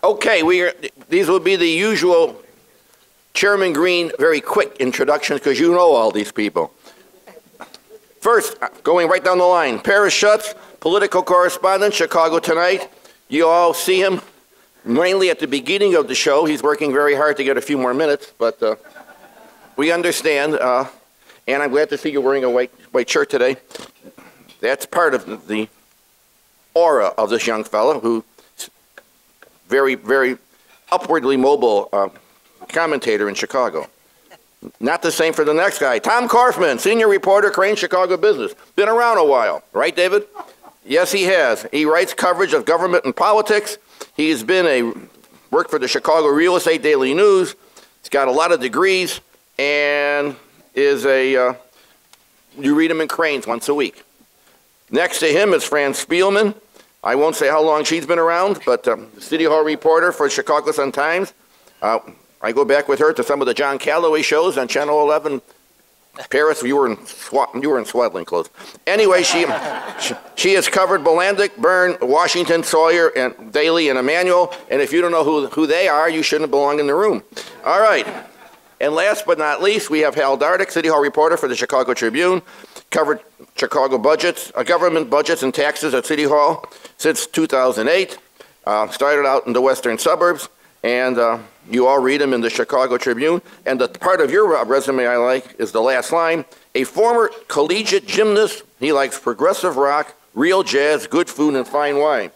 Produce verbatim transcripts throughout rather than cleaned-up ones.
Okay, we are, these will be the usual Chairman Green, very quick introductions because you know all these people. First, going right down the line, Paris Schutz, political correspondent, Chicago Tonight. You all see him mainly at the beginning of the show. He's working very hard to get a few more minutes, but uh, we understand. Uh, and I'm glad to see you wearing a white, white shirt today. That's part of the aura of this young fellow who very, very upwardly mobile uh, commentator in Chicago. Not the same for the next guy. Tom Corfman, senior reporter, Crane Chicago Business. Been around a while, right, David? Yes, he has. He writes coverage of government and politics. He's been a, worked for the Chicago Real Estate Daily News. He's got a lot of degrees and is a, uh, you read him in Cranes once a week. Next to him is Fran Spielman. I won't say how long she's been around, but um, City Hall reporter for Chicago Sun-Times. Uh, I go back with her to some of the John Calloway shows on Channel eleven. Paris, you were in you were in swaddling clothes. Anyway, she, she she has covered Bolandic, Byrne, Washington, Sawyer, and Daly, and Emanuel. And if you don't know who who they are, you shouldn't belong in the room. All right. And last but not least, we have Hal Dardick, City Hall reporter for the Chicago Tribune, covered Chicago budgets, uh, government budgets and taxes at City Hall since two thousand eight. Uh, started out in the western suburbs, and uh, you all read him in the Chicago Tribune. And the part of your resume I like is the last line. A former collegiate gymnast, he likes progressive rock, real jazz, good food, and fine wine.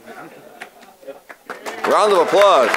Round of applause.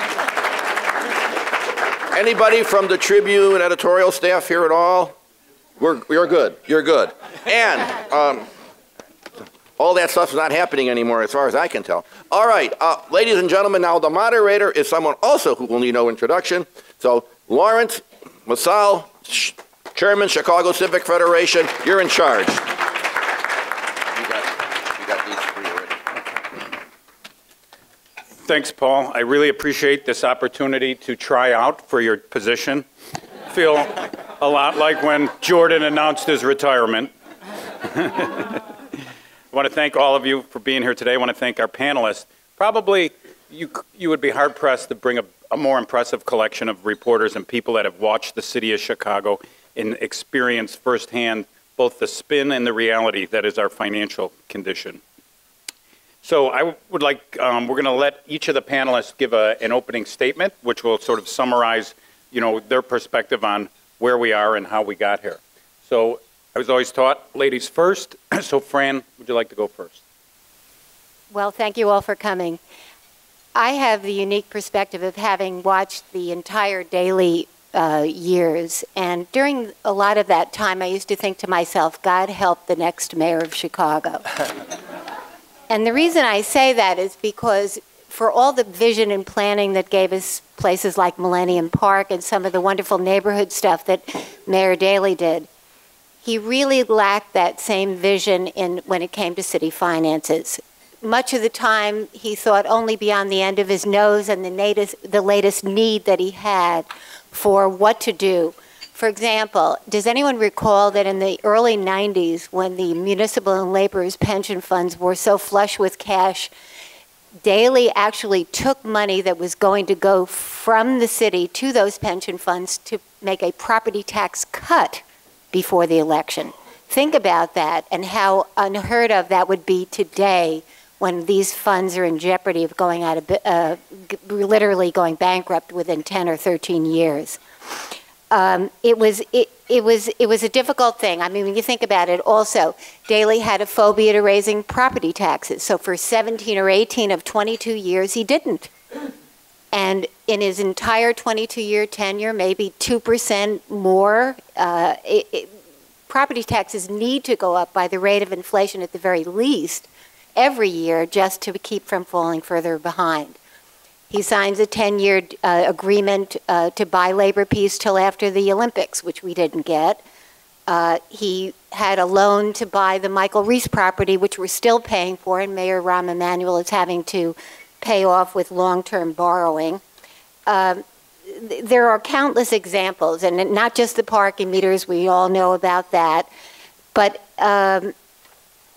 Anybody from the Tribune editorial staff here at all? We're, you're good. You're good. And um, all that stuff's not happening anymore as far as I can tell. All right, uh, ladies and gentlemen, now the moderator is someone also who will need no introduction. So Laurence, Msall, Sh Chairman, Chicago Civic Federation, you're in charge. You got, you got these three already. Thanks, Paul. I really appreciate this opportunity to try out for your position. Feel a lot like when Jordan announced his retirement. I want to thank all of you for being here today. I want to thank our panelists. Probably you, you would be hard-pressed to bring a, a more impressive collection of reporters and people that have watched the city of Chicago and experienced firsthand both the spin and the reality that is our financial condition. So I would like, um, we're going to let each of the panelists give a, an opening statement, which will sort of summarize, you know, their perspective on where we are and how we got here. So I was always taught ladies first. So Fran, would you like to go first? Well, thank you all for coming. I have the unique perspective of having watched the entire Daily uh, years. And during a lot of that time, I used to think to myself, God help the next mayor of Chicago. And the reason I say that is because for all the vision and planning that gave us places like Millennium Park and some of the wonderful neighborhood stuff that Mayor Daley did, he really lacked that same vision in when it came to city finances. Much of the time, he thought only beyond the end of his nose and the latest, the latest need that he had for what to do. For example, does anyone recall that in the early nineties, when the municipal and laborers' pension funds were so flush with cash, Daley actually took money that was going to go from the city to those pension funds to make a property tax cut before the election. Think about that and how unheard of that would be today when these funds are in jeopardy of going out of, uh, literally going bankrupt within ten or thirteen years. Um, it was it, it was it was a difficult thing. I mean, when you think about it, also Daley had a phobia to raising property taxes. So for seventeen or eighteen of twenty-two years, he didn't. And in his entire twenty-two year tenure, maybe two percent more. Uh, it, it, property taxes need to go up by the rate of inflation at the very least every year just to keep from falling further behind. He signs a ten year uh, agreement uh, to buy labor peace till after the Olympics, which we didn't get. Uh, he had a loan to buy the Michael Reese property, which we're still paying for, and Mayor Rahm Emanuel is having to pay off with long-term borrowing. Um, th there are countless examples, and not just the parking meters, we all know about that, but um,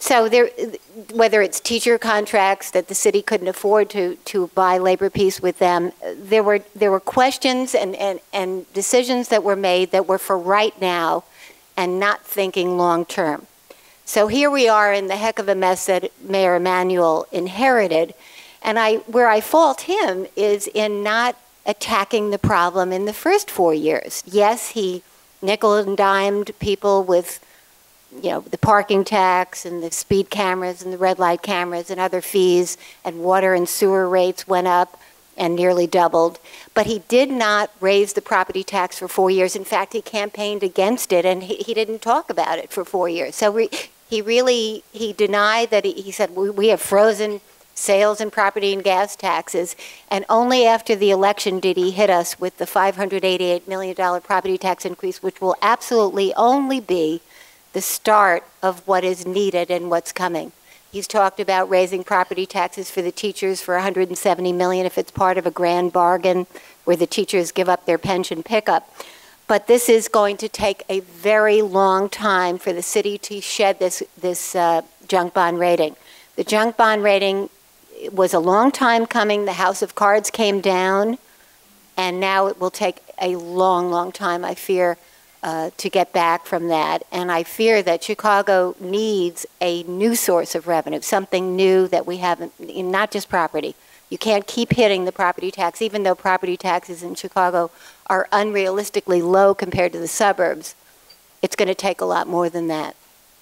So there, whether it's teacher contracts that the city couldn't afford to, to buy labor peace with them, there were, there were questions and, and, and decisions that were made that were for right now and not thinking long term. So here we are in the heck of a mess that Mayor Emanuel inherited. And I, where I fault him is in not attacking the problem in the first four years. Yes, he nickel and dimed people with, you know, the parking tax and the speed cameras and the red light cameras and other fees, and water and sewer rates went up and nearly doubled. But he did not raise the property tax for four years. In fact, he campaigned against it, and he, he didn't talk about it for four years. So re, he really, he denied that. He, he said, we, we have frozen sales and property and gas taxes, and only after the election did he hit us with the five hundred eighty-eight million dollar property tax increase, which will absolutely only be the start of what is needed and what's coming. He's talked about raising property taxes for the teachers for one hundred seventy million dollars if it's part of a grand bargain where the teachers give up their pension pickup. But this is going to take a very long time for the city to shed this, this uh, junk bond rating. The junk bond rating was a long time coming. The House of Cards came down, and now it will take a long, long time, I fear, Uh, to get back from that. And I fear that Chicago needs a new source of revenue, something new that we haven't, not just property. You can't keep hitting the property tax, even though property taxes in Chicago are unrealistically low compared to the suburbs. It's going to take a lot more than that.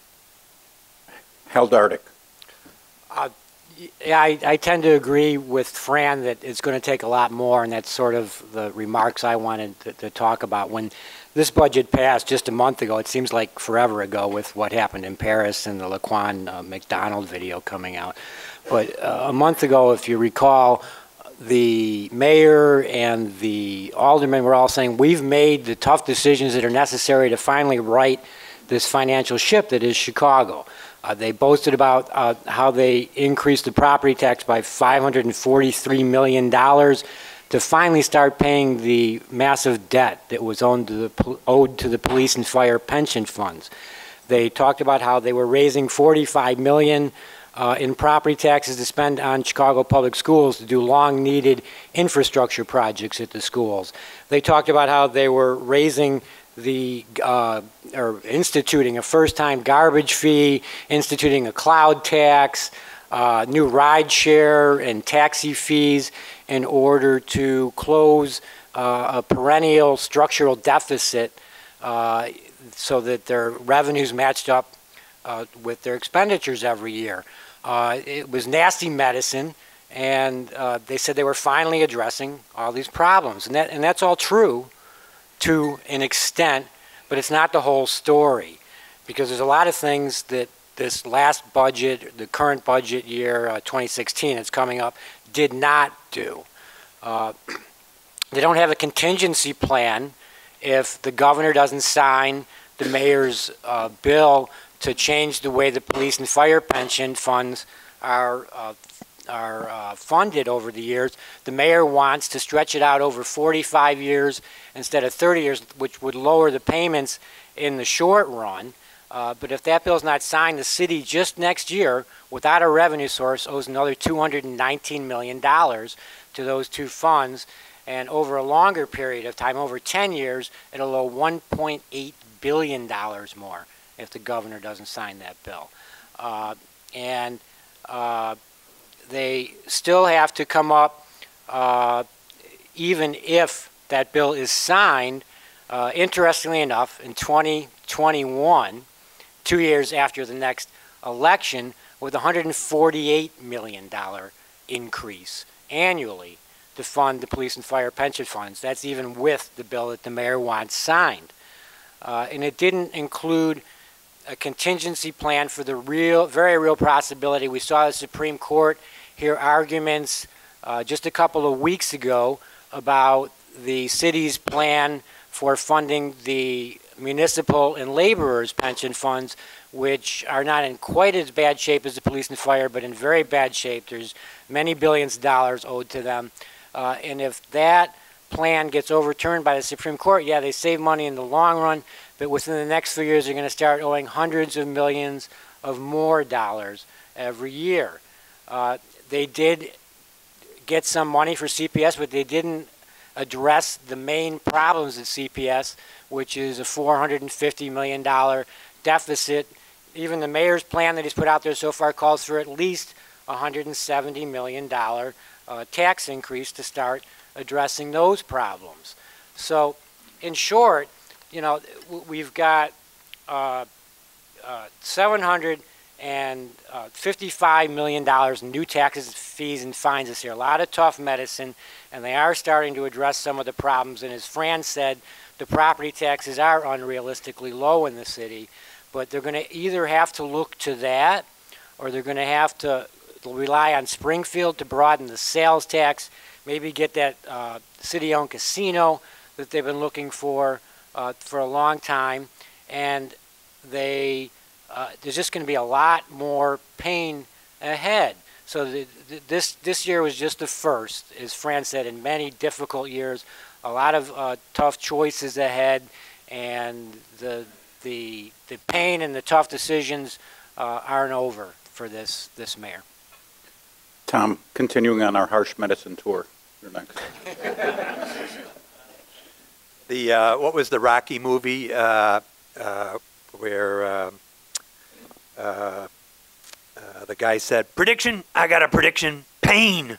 Hal Dardick. Uh, yeah, I, I tend to agree with Fran that it's going to take a lot more, and that's sort of the remarks I wanted to, to talk about. When this budget passed just a month ago, it seems like forever ago with what happened in Paris and the Laquan uh, McDonald video coming out. But uh, a month ago, if you recall, the mayor and the aldermen were all saying, we've made the tough decisions that are necessary to finally right this financial ship that is Chicago. Uh, they boasted about uh, how they increased the property tax by five hundred forty-three million dollars to finally start paying the massive debt that was owed to the, owed to the police and fire pension funds. They talked about how they were raising forty-five million dollars uh, in property taxes to spend on Chicago public schools to do long-needed infrastructure projects at the schools. They talked about how they were raising the, uh, or instituting a first-time garbage fee, instituting a cloud tax, uh, new ride share and taxi fees in order to close uh, a perennial structural deficit uh, so that their revenues matched up uh, with their expenditures every year. Uh, it was nasty medicine, and uh, they said they were finally addressing all these problems. And, that, and that's all true to an extent, but it's not the whole story, because there's a lot of things that this last budget, the current budget year, uh, twenty sixteen, it's coming up, did not do. Uh, they don't have a contingency plan if the governor doesn't sign the mayor's uh, bill to change the way the police and fire pension funds are uh, are uh, funded over the years. The mayor wants to stretch it out over forty-five years instead of thirty years, which would lower the payments in the short run. Uh, but if that bill's not signed, the city just next year, without a revenue source, owes another two hundred nineteen million dollars to those two funds. And over a longer period of time, over ten years, it'll owe one point eight billion dollars more if the governor doesn't sign that bill. Uh, and uh, they still have to come up, uh, even if that bill is signed, uh, interestingly enough, in twenty twenty-one, two years after the next election, with a one hundred forty-eight million dollars increase annually to fund the police and fire pension funds. That's even with the bill that the mayor wants signed. Uh, and it didn't include a contingency plan for the real, very real possibility. We saw the Supreme Court hear arguments uh, just a couple of weeks ago about the city's plan for funding the municipal and laborers' pension funds, which are not in quite as bad shape as the police and fire, but in very bad shape. There's many billions of dollars owed to them. Uh, and if that plan gets overturned by the Supreme Court, yeah, they save money in the long run, but within the next few years, they're going to start owing hundreds of millions of more dollars every year. Uh, they did get some money for C P S, but they didn't address the main problems at C P S, which is a four hundred fifty million dollar deficit. Even the mayor's plan that he's put out there so far calls for at least a one hundred seventy million dollar uh, tax increase to start addressing those problems. So, in short, you know, we've got uh, uh, seven hundred fifty-five million dollars in new taxes, fees, and fines this year. A lot of tough medicine, and they are starting to address some of the problems. And as Fran said, the property taxes are unrealistically low in the city, but they're going to either have to look to that, or they're going to have to rely on Springfield to broaden the sales tax, maybe get that uh, city-owned casino that they've been looking for uh, for a long time, and they uh, there's just going to be a lot more pain ahead. So the, the, this this year was just the first, as Fran said, in many difficult years, a lot of uh, tough choices ahead, and the the the pain and the tough decisions uh, aren't over for this this mayor. Tom, continuing on our harsh medicine tour, you're next. The uh, what was the Rocky movie uh, uh, where uh, uh, uh, the guy said, "Prediction? I got a prediction. Pain."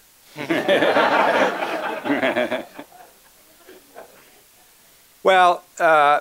Well, uh,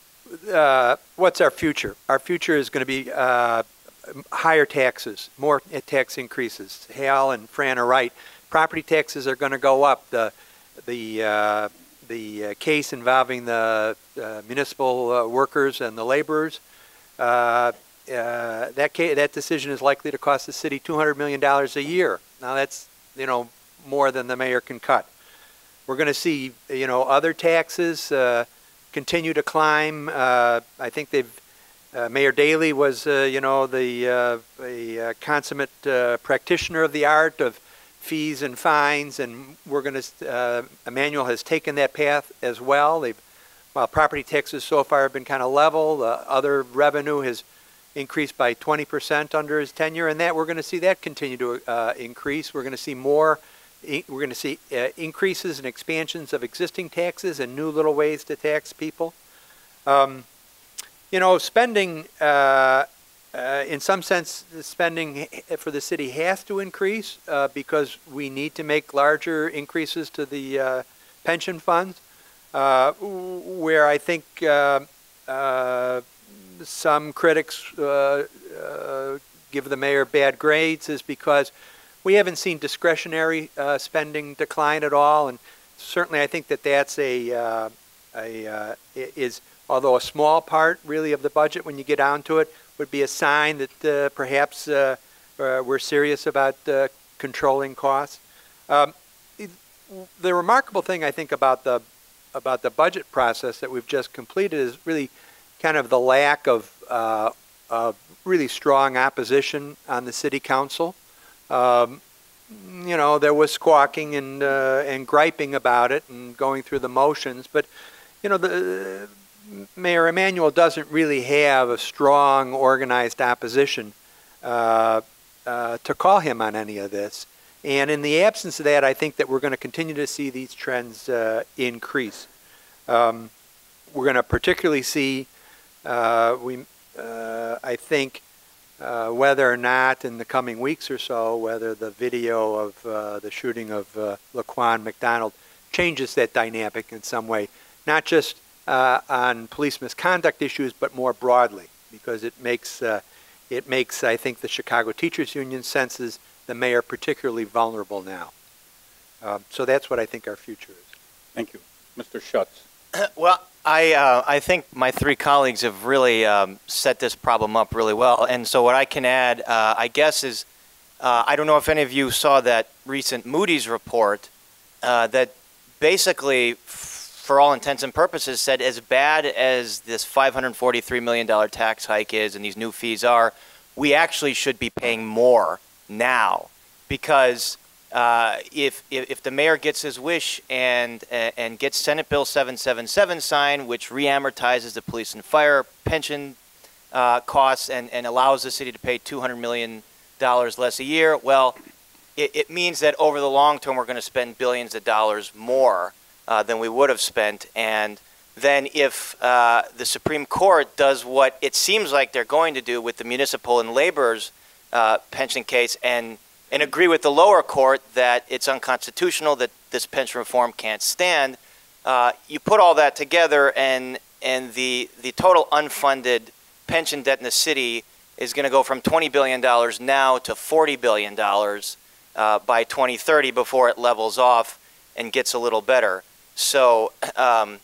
uh, what's our future? Our future is going to be uh, higher taxes, more tax increases. Hal and Fran are right. Property taxes are going to go up. The the uh, the uh, case involving the uh, municipal uh, workers and the laborers, uh, uh, that ca that decision is likely to cost the city two hundred million dollars a year. Now that's, you know, more than the mayor can cut. We're going to see, you know, other taxes uh, continue to climb. Uh, I think they've uh, Mayor Daley was, uh, you know, the uh, a, a consummate uh, practitioner of the art of fees and fines, and we're going to, uh, Emmanuel has taken that path as well. They've, while property taxes so far have been kind of level, uh, other revenue has increased by twenty percent under his tenure, and that we're going to see that continue to uh, increase. We're going to see more, we're going to see uh, increases and expansions of existing taxes and new little ways to tax people. Um, you know, spending, uh, Uh, in some sense, the spending for the city has to increase uh, because we need to make larger increases to the uh, pension funds, uh, where I think uh, uh, some critics uh, uh, give the mayor bad grades is because we haven't seen discretionary uh, spending decline at all, and certainly I think that that's a, uh, a uh, is, although a small part really of the budget when you get down to it, would be a sign that uh, perhaps uh, uh, we're serious about uh, controlling costs. Um, it, the remarkable thing I think about the about the budget process that we've just completed is really kind of the lack of, uh, of really strong opposition on the city council. Um, you know, there was squawking and uh, and griping about it and going through the motions, but you know the. Mayor Emanuel doesn't really have a strong, organized opposition uh, uh, to call him on any of this. And in the absence of that, I think that we're going to continue to see these trends uh, increase. Um, we're going to particularly see, uh, we, uh, I think, uh, whether or not in the coming weeks or so, whether the video of uh, the shooting of uh, Laquan McDonald changes that dynamic in some way, not just Uh, on police misconduct issues, but more broadly, because it makes uh, it makes I think the Chicago Teachers Union senses the mayor particularly vulnerable now. Uh, so that's what I think our future is. Thank you, Mister Schutz. Well, I uh, I think my three colleagues have really um, set this problem up really well, and so what I can add, uh, I guess, is uh, I don't know if any of you saw that recent Moody's report uh, that basically, for all intents and purposes, said as bad as this five hundred forty-three million dollar tax hike is and these new fees are, we actually should be paying more now, because uh, if, if if the mayor gets his wish and uh, and gets Senate Bill seven seventy-seven signed, which re-amortizes the police and fire pension uh, costs and, and allows the city to pay two hundred million dollars less a year, well, it, it means that over the long term we're going to spend billions of dollars more uh, than we would have spent. And then if uh, the Supreme Court does what it seems like they're going to do with the municipal and laborers uh, pension case and, and agree with the lower court that it's unconstitutional, that this pension reform can't stand, uh, you put all that together and, and the, the total unfunded pension debt in the city is going to go from twenty billion dollars now to forty billion dollars uh, by twenty thirty before it levels off and gets a little better. So um,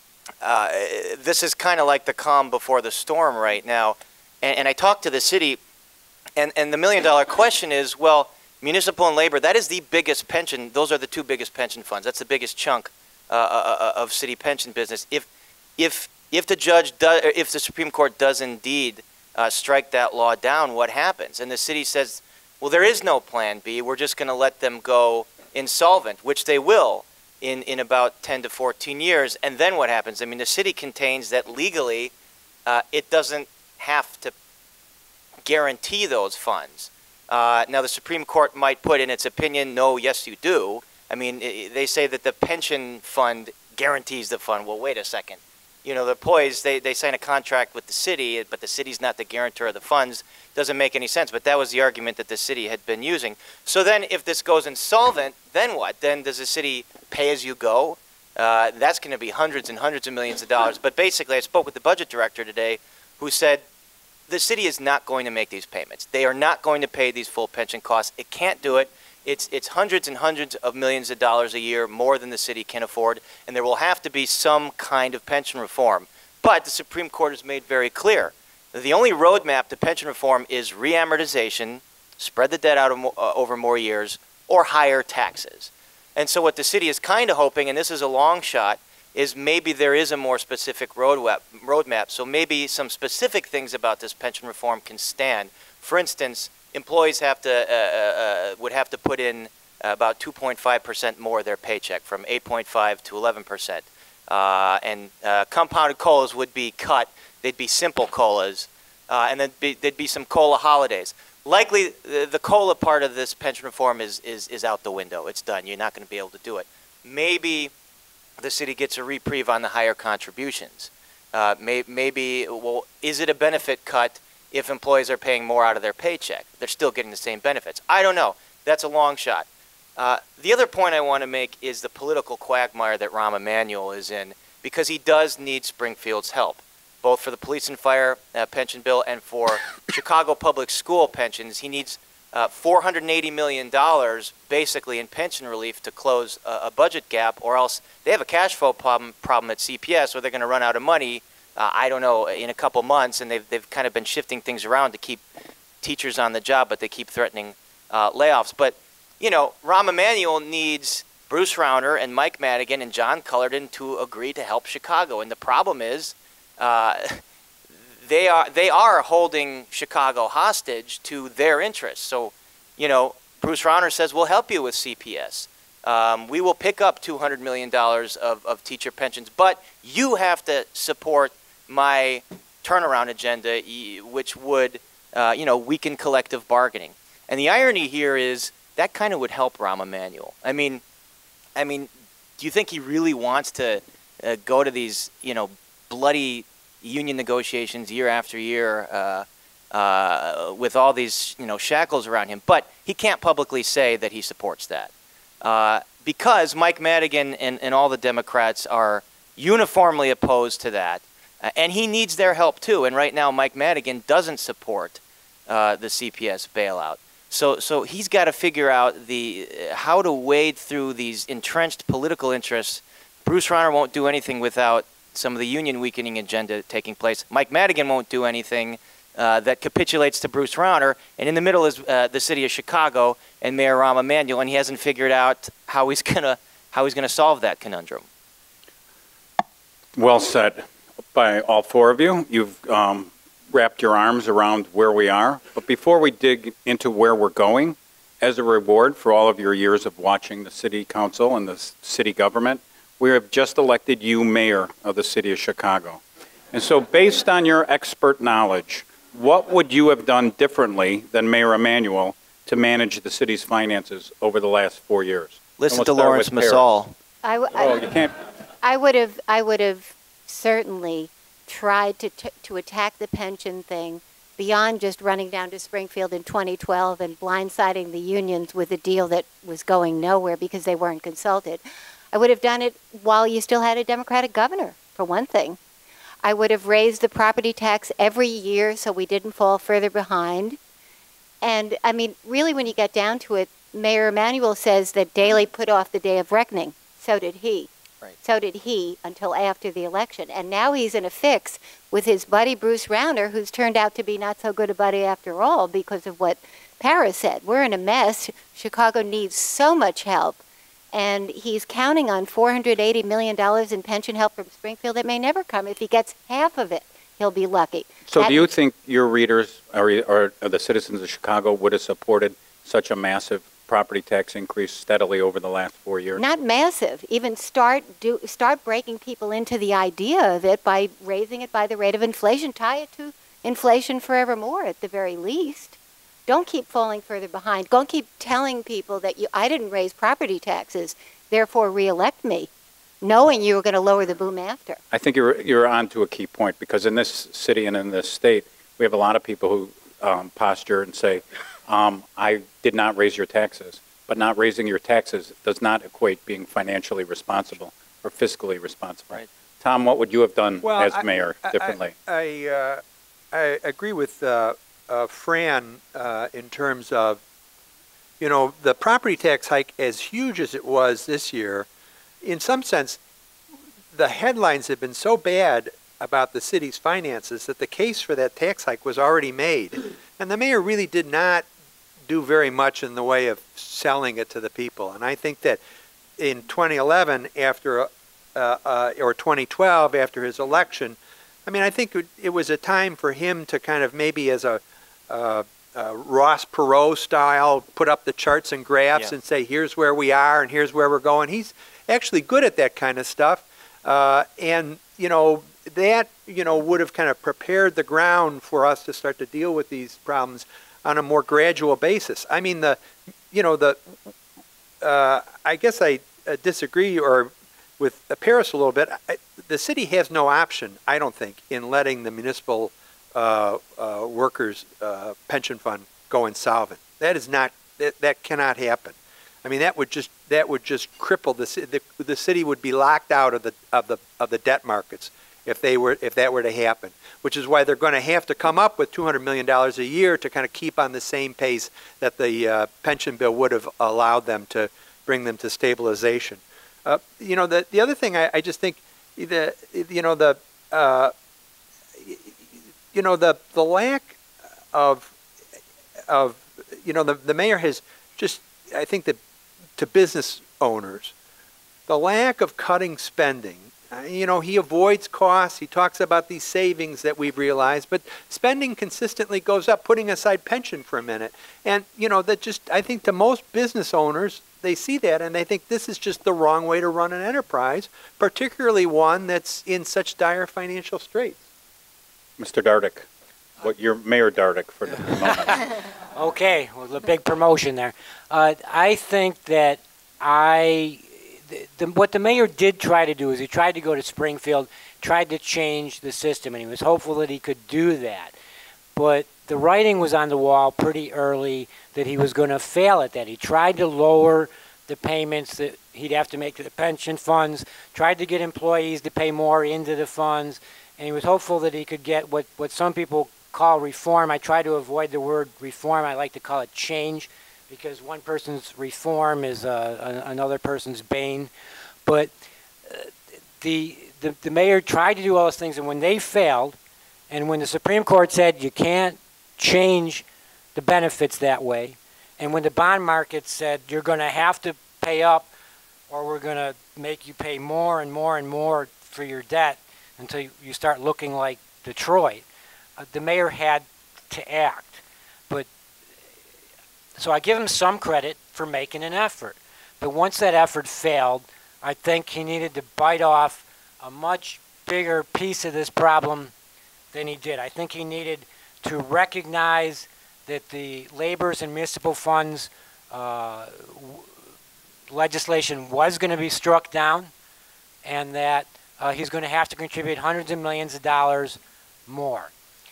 uh, this is kind of like the calm before the storm right now. And, and I talked to the city, and, and the million dollar question is, well, municipal and labor, that is the biggest pension. Those are the two biggest pension funds. That's the biggest chunk uh, of city pension business. If, if, if the judge does, if the Supreme Court does indeed uh, strike that law down, what happens? And the city says, well, there is no plan B. We're just going to let them go insolvent, which they will in, in about ten to fourteen years. And then what happens? I mean, the city contains that legally uh, it doesn't have to guarantee those funds. Uh, now, the Supreme Court might put in its opinion, no, yes, you do. I mean, it, they say that the pension fund guarantees the fund. Well, wait a second. You know, the employees, they, they sign a contract with the city, but the city's not the guarantor of the funds. Doesn't make any sense. But that was the argument that the city had been using. So then if this goes insolvent, then what? Then does the city pay as you go? Uh, that's going to be hundreds and hundreds of millions of dollars. But basically, I spoke with the budget director today who said, the city is not going to make these payments. They are not going to pay these full pension costs. It can't do it. It's, it's hundreds and hundreds of millions of dollars a year, more than the city can afford, and there will have to be some kind of pension reform. But the Supreme Court has made very clear that the only roadmap to pension reform is re-amortization, spread the debt out of, uh, over more years, or higher taxes. And so what the city is kind of hoping, and this is a long shot, is maybe there is a more specific roadmap, roadmap. So maybe some specific things about this pension reform can stand. For instance, employees have to, uh, uh, would have to put in about two point five percent more of their paycheck, from eight point five to eleven percent. Uh, and uh, compounded COLAs would be cut. They'd be simple COLAs. Uh, and then be, there'd be some COLA holidays. Likely, the, the COLA part of this pension reform is, is, is out the window. It's done. You're not going to be able to do it. Maybe the city gets a reprieve on the higher contributions. Uh, may, maybe, well, is it a benefit cut if employees are paying more out of their paycheck? They're still getting the same benefits. I don't know. That's a long shot. Uh, the other point I want to make is the political quagmire that Rahm Emanuel is in, because he does need Springfield's help, both for the police and fire uh, pension bill and for Chicago public school pensions. He needs uh, four hundred eighty million dollars basically in pension relief to close a, a budget gap, or else they have a cash flow problem, problem at C P S where they're going to run out of money, uh, I don't know, in a couple months, and they've, they've kind of been shifting things around to keep teachers on the job, but they keep threatening uh, layoffs. But, you know, Rahm Emanuel needs Bruce Rauner and Mike Madigan and John Cullerton to agree to help Chicago. And the problem is uh, they are they are holding Chicago hostage to their interests. So, you know, Bruce Rauner says, we'll help you with C P S. Um, we will pick up two hundred million dollars of, of teacher pensions, but you have to support my turnaround agenda, which would, uh, you know, weaken collective bargaining. And the irony here is that kind of would help Rahm Emanuel. I mean, I mean, do you think he really wants to uh, go to these, you know, bloody union negotiations year after year uh, uh, with all these, you know, shackles around him? But he can't publicly say that he supports that uh, because Mike Madigan and, and all the Democrats are uniformly opposed to that. Uh, and he needs their help, too. And right now, Mike Madigan doesn't support uh, the C P S bailout. So, so he's got to figure out the uh, how to wade through these entrenched political interests. Bruce Rauner won't do anything without some of the union weakening agenda taking place. Mike Madigan won't do anything uh, that capitulates to Bruce Rauner. And in the middle is uh, the city of Chicago and Mayor Rahm Emanuel, and he hasn't figured out how he's gonna how he's gonna solve that conundrum. Well said by all four of you. You've um, wrapped your arms around where we are. But before we dig into where we're going, as a reward for all of your years of watching the city council and the city government, we have just elected you mayor of the city of Chicago. And so based on your expert knowledge, what would you have done differently than Mayor Emanuel to manage the city's finances over the last four years? Listen And to we'll start Laurence with Paris. Msall. I, w- I- Oh, you can't. I would have, I would have certainly tried to t- to attack the pension thing beyond just running down to Springfield in twenty twelve and blindsiding the unions with a deal that was going nowhere because they weren't consulted. I would have done it while you still had a Democratic governor, for one thing. I would have raised the property tax every year so we didn't fall further behind. And, I mean, really, when you get down to it, Mayor Emanuel says that Daley put off the day of reckoning. So did he. Right. So did he until after the election. And now he's in a fix with his buddy Bruce Rauner, who's turned out to be not so good a buddy after all because of what Paris said. We're in a mess. Chicago needs so much help. And he's counting on four hundred eighty million dollars in pension help from Springfield that may never come. If he gets half of it, he'll be lucky. So That- do you think your readers or, or the citizens of Chicago would have supported such a massive property tax increase steadily over the last four years? Not massive. Even start do start breaking people into the idea of it by raising it by the rate of inflation. Tie it to inflation forevermore at the very least. Don't keep falling further behind. Don't keep telling people that you I didn't raise property taxes, therefore reelect me, knowing you were going to lower the boom after. I think you're you're on to a key point, because in this city and in this state, we have a lot of people who um, posture and say, um, I did not raise your taxes. But not raising your taxes does not equate being financially responsible or fiscally responsible. Right. Tom, what would you have done Well, as I- mayor I- differently? I, uh, I agree with uh, uh, Fran uh, in terms of, you know, the property tax hike, as huge as it was this year, in some sense, the headlines have been so bad about the city's finances that the case for that tax hike was already made. And the mayor really did not do very much in the way of selling it to the people. And I think that in twenty eleven, after, uh, uh, or twenty twelve, after his election, I mean, I think it, it was a time for him to kind of maybe as a uh, uh, Ross Perot style, put up the charts and graphs Yeah. and say, here's where we are and here's where we're going. He's actually good at that kind of stuff. Uh, and, you know, that, you know, would have kind of prepared the ground for us to start to deal with these problems on a more gradual basis. I mean, the, you know, the, uh, I guess I uh, disagree or with uh, Paris a little bit. I, the city has no option, I don't think, in letting the municipal uh, uh, workers' uh, pension fund go insolvent. That is not, that, that cannot happen. I mean, that would just that would just cripple the city. The, the city would be locked out of the of the of the debt markets if they were if that were to happen. Which is why they're going to have to come up with two hundred million dollars a year to kind of keep on the same pace that the uh, pension bill would have allowed them to bring them to stabilization. Uh, you know, the the other thing I, I just think the you know the uh, you know the the lack of of you know the the mayor has just, I think that to business owners, the lack of cutting spending. Uh, you know, he avoids costs. He talks about these savings that we've realized, but spending consistently goes up, putting aside pension for a minute. And, you know, that just, I think to most business owners, they see that and they think this is just the wrong way to run an enterprise, particularly one that's in such dire financial straits. Mister Dardick, what you're Mayor Dardick for the moment. Okay, well, the big promotion there. Uh, I think that I, the, the, what the mayor did try to do is he tried to go to Springfield, tried to change the system, and he was hopeful that he could do that. But the writing was on the wall pretty early that he was going to fail at that. He tried to lower the payments that he'd have to make to the pension funds, tried to get employees to pay more into the funds, and he was hopeful that he could get what, what some people call reform. I try to avoid the word reform. I like to call it change, because one person's reform is uh, another person's bane. But uh, the, the the mayor tried to do all those things, and when they failed, and when the Supreme Court said you can't change the benefits that way, and when the bond market said you're going to have to pay up, or we're going to make you pay more and more and more for your debt until you, you start looking like Detroit, Uh, the mayor had to act. But so I give him some credit for making an effort. But once that effort failed, I think he needed to bite off a much bigger piece of this problem than he did. I think he needed to recognize that the laborers and municipal funds uh, legislation was going to be struck down, and that uh, he's going to have to contribute hundreds of millions of dollars more.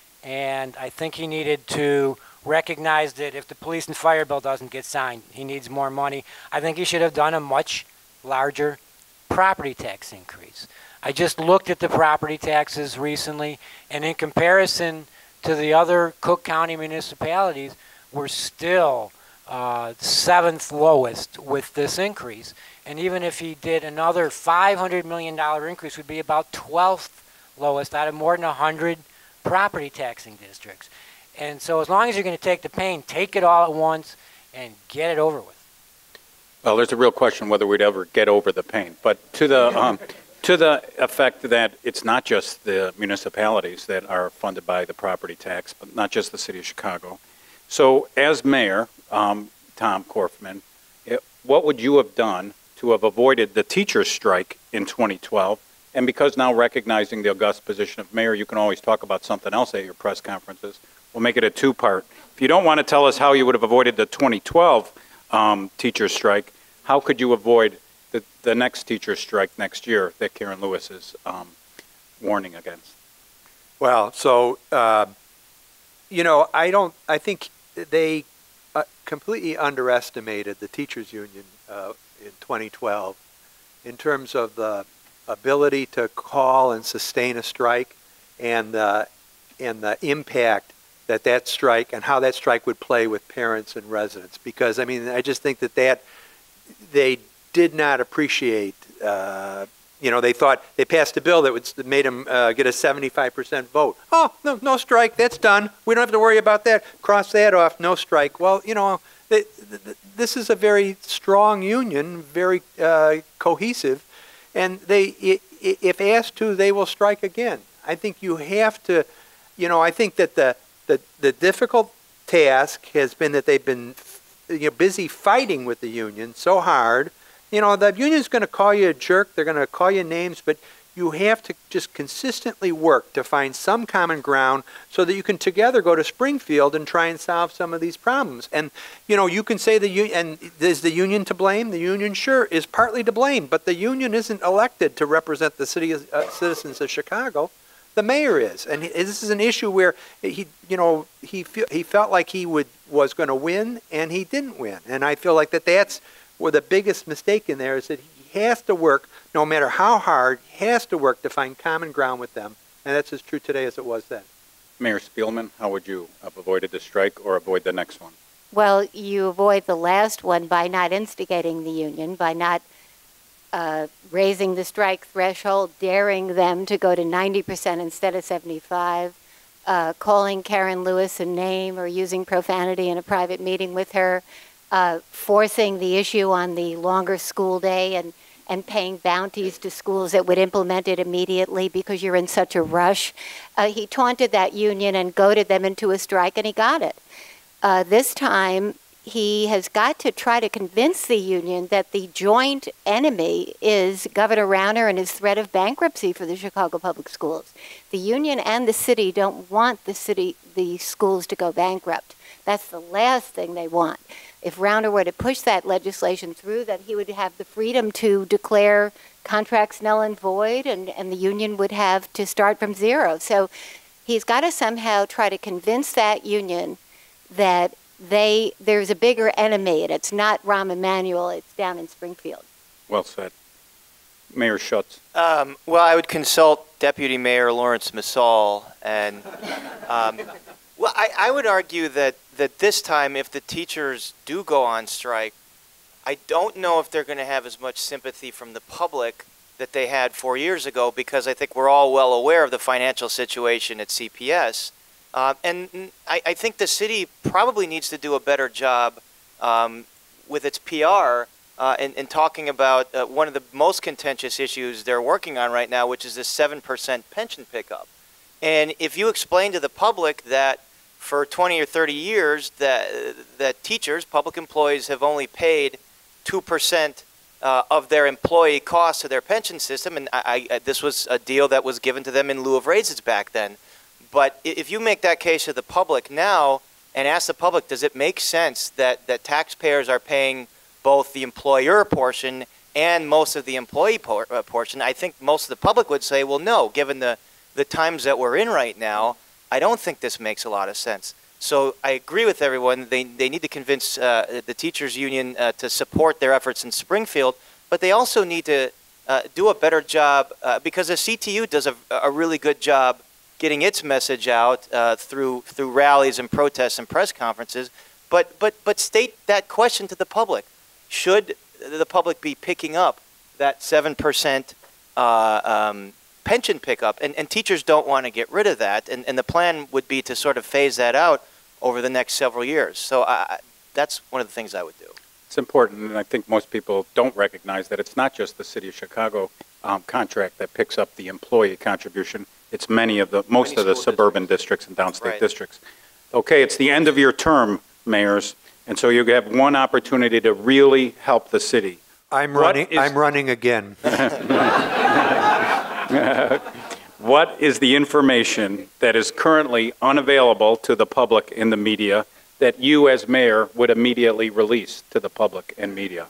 And I think he needed to recognize that if the police and fire bill doesn't get signed, he needs more money. I think he should have done a much larger property tax increase. I just looked at the property taxes recently, and in comparison to the other Cook County municipalities, we're still uh, seventh lowest with this increase. And even if he did another five hundred million dollar increase, would be about twelfth lowest out of more than one hundred property taxing districts. And so as long as you're going to take the pain, take it all at once and get it over with. Well, there's a real question whether we'd ever get over the pain. But to the um, to the effect that it's not just the municipalities that are funded by the property tax, but not just the city of Chicago. So as mayor, um, Tom Corfman, it, what would you have done to have avoided the teachers' strike in twenty twelve? And because now recognizing the august position of mayor, you can always talk about something else at your press conferences. We'll make it a two-part. If you don't want to tell us how you would have avoided the twenty twelve um, teachers' strike, how could you avoid the, the next teachers' strike next year that Karen Lewis is um, warning against? Well, so, uh, you know, I don't, I think they uh, completely underestimated the teachers' union uh, in twenty twelve in terms of the ability to call and sustain a strike, and the, and the impact that that strike and how that strike would play with parents and residents. Because, I mean, I just think that that they did not appreciate, uh, you know, they thought they passed a bill that would that made them uh, get a seventy-five percent vote. Oh, no, no strike, that's done. We don't have to worry about that. Cross that off, no strike. Well, you know, they, th this is a very strong union, very uh, cohesive, and they, I, if asked to, they will strike again. I think you have to, you know, I think that the, the, the difficult task has been that they've been you know, busy fighting with the union so hard. You know, the union's going to call you a jerk, they're going to call you names, but you have to just consistently work to find some common ground so that you can together go to Springfield and try and solve some of these problems. And, you know, you can say the union, and is the union to blame? The union, sure, is partly to blame, but the union isn't elected to represent the city of, uh, citizens of Chicago. The mayor is, and he, this is an issue where he, you know, he feel, he felt like he would was going to win, and he didn't win. And I feel like that that's where the biggest mistake in there is that he has to work, no matter how hard, he has to work to find common ground with them, and that's as true today as it was then. Mayor Spielman, how would you have avoided the strike or avoid the next one? Well, you avoid the last one by not instigating the union, by not Uh, raising the strike threshold, daring them to go to ninety percent instead of seventy-five, uh, calling Karen Lewis a name or using profanity in a private meeting with her, uh, forcing the issue on the longer school day and, and paying bounties to schools that would implement it immediately because you're in such a rush. Uh, he taunted that union and goaded them into a strike, and he got it. Uh, this time, he has got to try to convince the union that the joint enemy is Governor Rauner and his threat of bankruptcy for the Chicago Public Schools. The union and the city don't want the city, the schools to go bankrupt. That's the last thing they want. If Rauner were to push that legislation through, that he would have the freedom to declare contracts null and void, and, and the union would have to start from zero. So he's got to somehow try to convince that union that They, there's a bigger enemy, and it's not Rahm Emanuel, it's down in Springfield. Well said. Mayor Schutz. Um, well, I would consult Deputy Mayor Laurence Msall, and um, well, I, I would argue that, that this time, if the teachers do go on strike, I don't know if they're going to have as much sympathy from the public that they had four years ago, because I think we're all well aware of the financial situation at C P S. Um, and I, I think the city probably needs to do a better job um, with its P R uh, in, in talking about uh, one of the most contentious issues they're working on right now, which is this seven percent pension pickup. And if you explain to the public that for twenty or thirty years that, that teachers, public employees, have only paid two percent uh, of their employee costs to their pension system, and I, I, this was a deal that was given to them in lieu of raises back then. But i- if you make that case to the public now and ask the public, does it make sense that, that taxpayers are paying both the employer portion and most of the employee por- uh, portion? I think most of the public would say, well, no, given the, the times that we're in right now, I don't think this makes a lot of sense. So I agree with everyone. They, they need to convince uh, the teachers union uh, to support their efforts in Springfield, but they also need to uh, do a better job uh, because the C T U does a, a really good job getting its message out uh, through through rallies and protests and press conferences. But but but state that question to the public: should the public be picking up that seven percent uh, um, pension pickup? And and teachers don't want to get rid of that. And and the plan would be to sort of phase that out over the next several years. So I, that's one of the things I would do. It's important, and I think most people don't recognize that it's not just the City of Chicago um, contract that picks up the employee contribution. It's many of the, most Many of the school suburban districts and downstate Right. districts. Okay, it's the end of your term, mayors, and so you have one opportunity to really help the city. I'm What running, is- I'm running again. What is the information that is currently unavailable to the public in the media that you as mayor would immediately release to the public and media?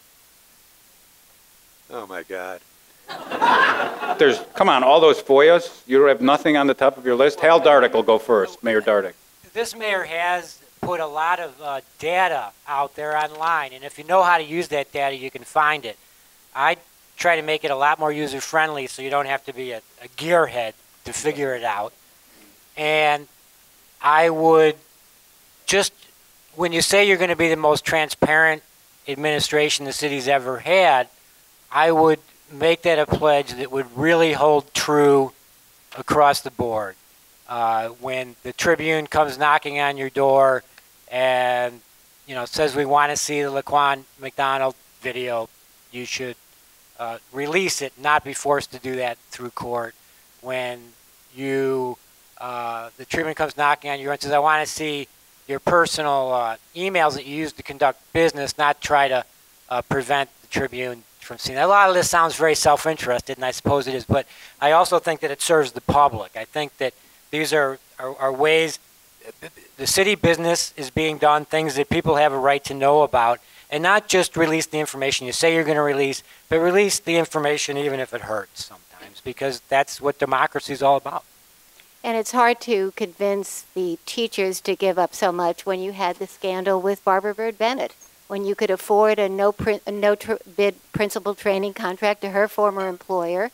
Oh, my God. There's, come on, all those F O I As, you have nothing on the top of your list? Hal Dardick will go first, Mayor Dardick. This mayor has put a lot of uh, data out there online, and if you know how to use that data, you can find it. I try to make it a lot more user-friendly so you don't have to be a, a gearhead to figure it out. And I would just, when you say you're going to be the most transparent administration the city's ever had, I would make that a pledge that would really hold true across the board. Uh, when the Tribune comes knocking on your door and, you know, says we want to see the Laquan McDonald video, you should uh, release it, not be forced to do that through court. When you, uh, the Tribune comes knocking on your door and says, I want to see your personal uh, emails that you use to conduct business, not try to uh, prevent the Tribune from seeing that. A lot of this sounds very self-interested, and I suppose it is, but I also think that it serves the public. I think that these are, are, are ways, the city business is being done, things that people have a right to know about, and not just release the information you say you're going to release, but release the information even if it hurts sometimes, because that's what democracy is all about. And it's hard to convince the teachers to give up so much when you had the scandal with Barbara Bird Bennett, when you could afford a no, prin- a no tr- bid principal training contract to her former employer,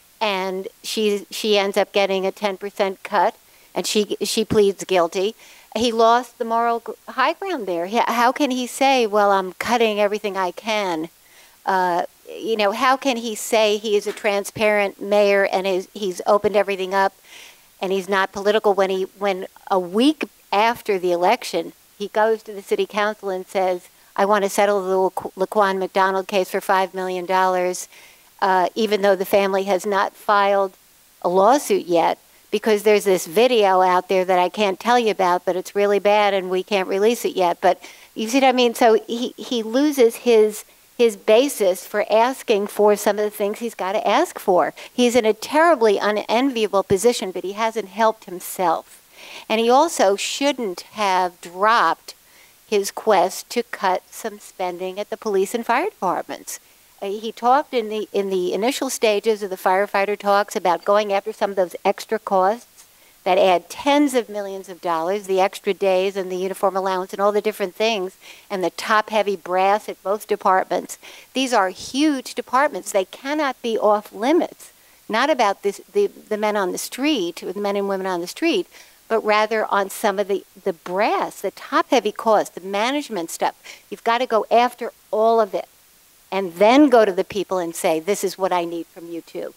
and she she ends up getting a ten percent cut, and she she pleads guilty. He lost the moral gr- high ground there. He, how can he say, well, I'm cutting everything I can? Uh, you know, how can he say he is a transparent mayor and is, he's opened everything up and he's not political when he when a week after the election, he goes to the city council and says, I want to settle the Laquan McDonald case for five million dollars, uh, even though the family has not filed a lawsuit yet, because there's this video out there that I can't tell you about, but it's really bad and we can't release it yet. But you see what I mean? So he, he loses his his basis for asking for some of the things he's got to ask for. He's in a terribly unenviable position, but he hasn't helped himself. And he also shouldn't have dropped his quest to cut some spending at the police and fire departments. Uh, he talked in the in the initial stages of the firefighter talks about going after some of those extra costs that add tens of millions of dollars, the extra days and the uniform allowance and all the different things, and the top-heavy brass at both departments. These are huge departments. They cannot be off limits, not about this, the, the men on the street, the men and women on the street, but rather on some of the, the brass, the top-heavy costs, the management stuff. You've got to go after all of it and then go to the people and say, this is what I need from you too.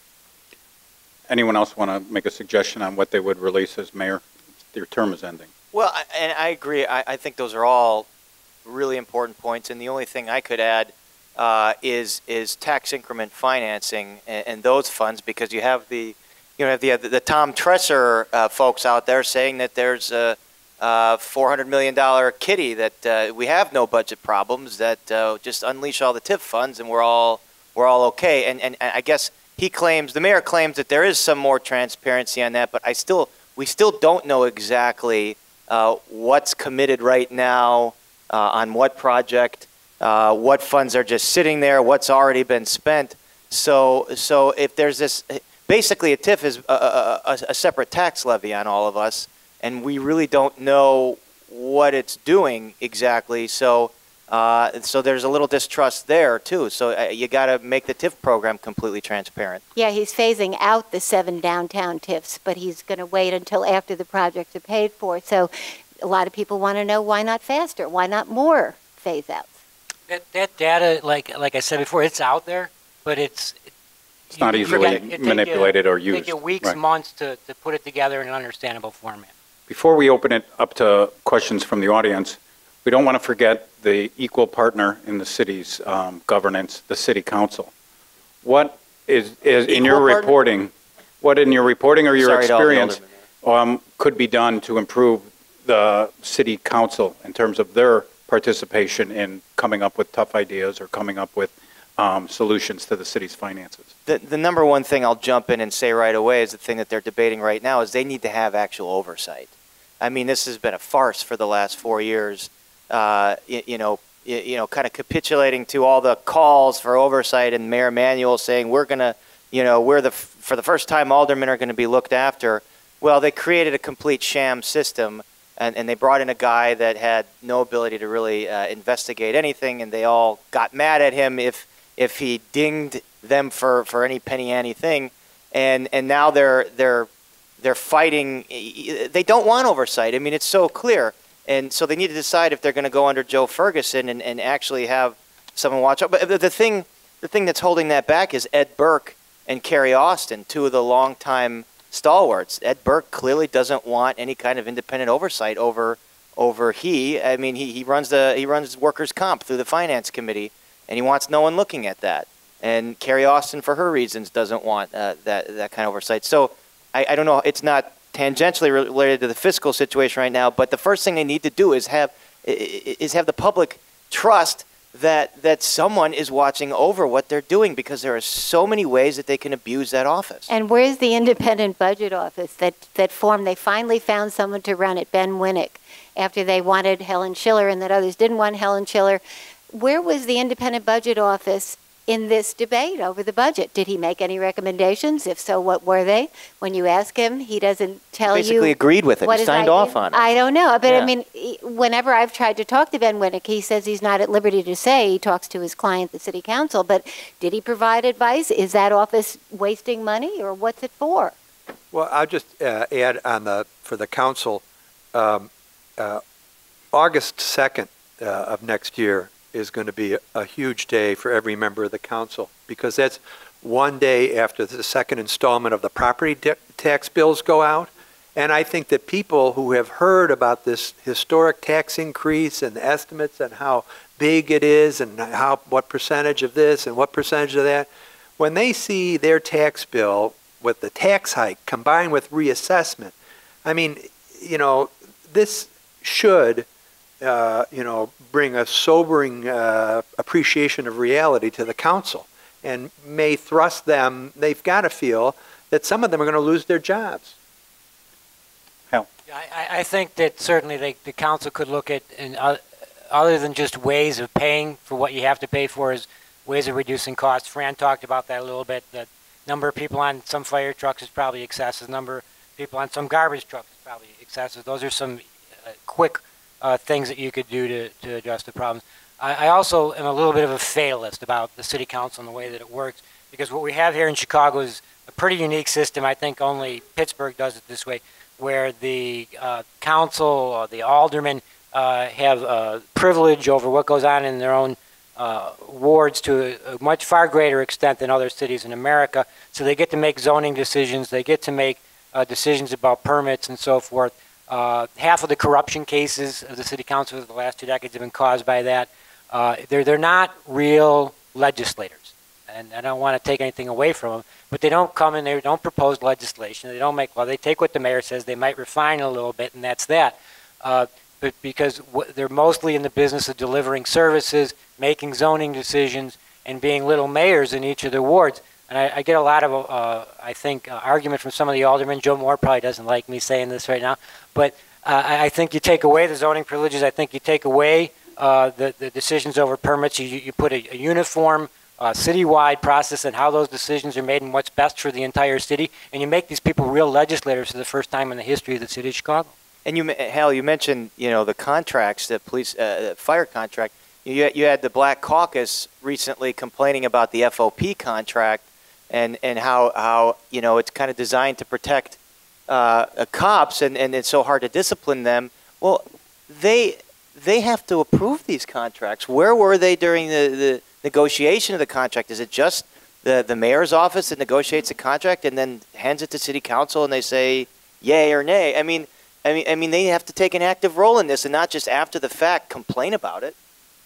Anyone else want to make a suggestion on what they would release as mayor? Your term is ending. Well, I- and I agree. I, I think those are all really important points. And the only thing I could add uh, is is tax increment financing and, and those funds, because you have the you know the the, the Tom Tresser uh, folks out there saying that there's a, a four hundred million dollars kitty, that uh, we have no budget problems, that uh, just unleash all the TIF funds and we're all we're all okay. And and I guess he claims, the mayor claims, that there is some more transparency on that, but I still, we we still don't know exactly uh, what's committed right now uh, on what project, uh, what funds are just sitting there, what's already been spent. So, so if there's this, basically a T I F is a, a, a separate tax levy on all of us, and we really don't know what it's doing exactly. So, uh, so there's a little distrust there too. So uh, you got to make the T I F program completely transparent. Yeah, he's phasing out the seven downtown T I Fs, but he's going to wait until after the projects are paid for. So a lot of people want to know, why not faster? Why not more phase outs? That, that data, like like I said before, it's out there, but it's It's not you easily forget- it take manipulated you, or It used. take you weeks, Right. months to, to put it together in an understandable format. Before we open it up to questions from the audience, we don't want to forget the equal partner in the city's um, governance, the city council. What is, is in your Equal partner? reporting, what in your reporting or your Sorry to all the experience um, could be done to improve the city council in terms of their participation in coming up with tough ideas or coming up with um, solutions to the city's finances? The, the number one thing I'll jump in and say right away is the thing that they're debating right now is they need to have actual oversight. I mean, this has been a farce for the last four years, uh, you, you know, you, you know, kind of capitulating to all the calls for oversight and Mayor Emanuel saying we're going to, you know, we're the, for the first time aldermen are going to be looked after. Well, they created a complete sham system, and, and they brought in a guy that had no ability to really uh, investigate anything, and they all got mad at him if if he dinged them for, for any penny ante thing, and and now they're they're they're fighting. They don't want oversight. I mean, it's so clear, and so they need to decide if they're going to go under Joe Ferguson and, and actually have someone watch out. But the, the thing the thing that's holding that back is Ed Burke and Kerry Austin, two of the longtime stalwarts. Ed Burke clearly doesn't want any kind of independent oversight over over he. I mean, he, he runs the he runs workers' comp through the finance committee, and he wants no one looking at that. And Kerry Austin, for her reasons, doesn't want uh, that that kind of oversight. So I, I don't know. It's not tangentially related to the fiscal situation right now, but the first thing they need to do is have is have the public trust that that someone is watching over what they're doing, because there are so many ways that they can abuse that office. And where's the independent budget office that, that formed? They finally found someone to run it, Ben Winnick, after they wanted Helen Schiller and that others didn't want Helen Schiller. Where was the independent budget office in this debate over the budget? Did he make any recommendations? If so, what were they? When you ask him, he doesn't tell you. Basically agreed with it. What He his signed idea- off on it. I don't know. But Yeah. I mean, he- whenever I've tried to talk to Ben Winnick, he says he's not at liberty to say. He talks to his client, the city council. But did he provide advice? Is that office wasting money, or what's it for? Well, I'll just uh, add on the, for the council, um, uh, August second uh, of next year is going to be a, a huge day for every member of the council, because that's one day after the second installment of the property de- tax bills go out. And I think that people who have heard about this historic tax increase and the estimates and how big it is and how what percentage of this and what percentage of that, when they see their tax bill with the tax hike combined with reassessment, I mean, you know, this should Uh, you know, bring a sobering uh, appreciation of reality to the council, and may thrust them, they've got to feel that some of them are going to lose their jobs. I, I- I think that certainly they, the council could look at, in, uh, other than just ways of paying for what you have to pay for, is ways of reducing costs. Fran talked about that a little bit. The number of people on some fire trucks is probably excessive. The number of people on some garbage trucks is probably excessive. Those are some uh, quick Uh, things that you could do to, to address the problems. I, I also am a little bit of a fatalist about the city council and the way that it works, because what we have here in Chicago is a pretty unique system. I think only Pittsburgh does it this way, where the uh, council or the aldermen uh, have uh, privilege over what goes on in their own uh, wards to a, a much far greater extent than other cities in America. So they get to make zoning decisions, they get to make uh, decisions about permits and so forth. Uh, half of the corruption cases of the city council of the last two decades have been caused by that. Uh, they're, they're not real legislators, and I don't want to take anything away from them, but they don't come in, they don't propose legislation, they don't make law, they take what the mayor says, they might refine it a little bit, and that's that. Uh, but because w they're mostly in the business of delivering services, making zoning decisions, and being little mayors in each of their wards, And I, I get a lot of, uh, I think, uh, argument from some of the aldermen. Joe Moore probably doesn't like me saying this right now, but uh, I, I think you take away the zoning privileges. I think you take away uh, the, the decisions over permits. You, you put a, a uniform uh, citywide process and how those decisions are made and what's best for the entire city, and you make these people real legislators for the first time in the history of the city of Chicago. And you, Hal, you mentioned, you know, the contracts, the police, uh, fire contract. You, you had the Black Caucus recently complaining about the F O P contract and, and how, how, you know, it's kind of designed to protect uh, cops and, and it's so hard to discipline them. Well, they, they have to approve these contracts. Where were they during the, the negotiation of the contract? Is it just the, the mayor's office that negotiates the contract and then hands it to city council and they say yay or nay? I mean, I mean, I mean, they have to take an active role in this and not just after the fact complain about it.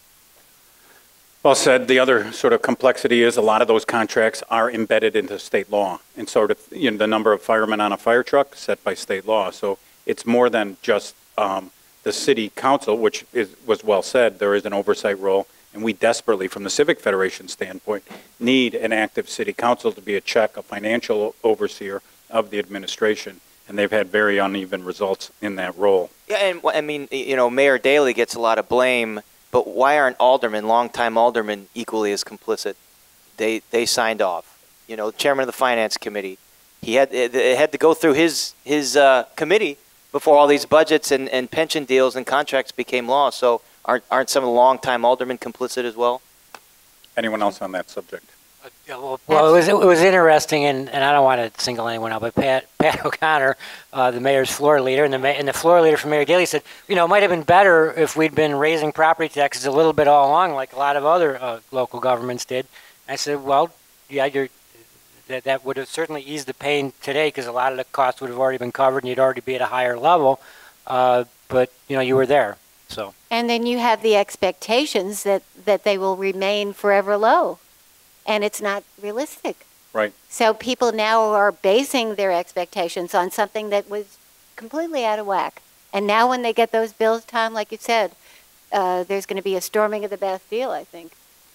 Well said. The other sort of complexity is a lot of those contracts are embedded into state law, and sort of, you know, the number of firemen on a fire truck set by state law. So it's more than just um, the city council, which is, was well said. There is an oversight role, and we desperately, from the Civic Federation standpoint, need an active city council to be a check, a financial overseer of the administration. And they've had very uneven results in that role. Yeah, and I mean, you know, Mayor Daley gets a lot of blame, but why aren't aldermen, longtime aldermen, equally as complicit? They they signed off. You know, chairman of the finance committee, he had it, it had to go through his his uh, committee before all these budgets and, and pension deals and contracts became law. So aren't aren't some of the longtime aldermen complicit as well? Anyone else on that subject? Uh, yeah, well, well, it was it was interesting, and, and I don't want to single anyone out, but Pat Pat O'Connor, uh, the mayor's floor leader, and the ma and the floor leader from Mayor Daley said, you know, it might have been better if we'd been raising property taxes a little bit all along, like a lot of other uh, local governments did. I said, well, yeah, you're, that that would have certainly eased the pain today because a lot of the costs would have already been covered, and you'd already be at a higher level. Uh, but you know, you were there, so. And then you have the expectations that that they will remain forever low. And it's not realistic. Right. So people now are basing their expectations on something that was completely out of whack. And now when they get those bills, Tom, like you said, uh, there's going to be a storming of the Bastille, I think.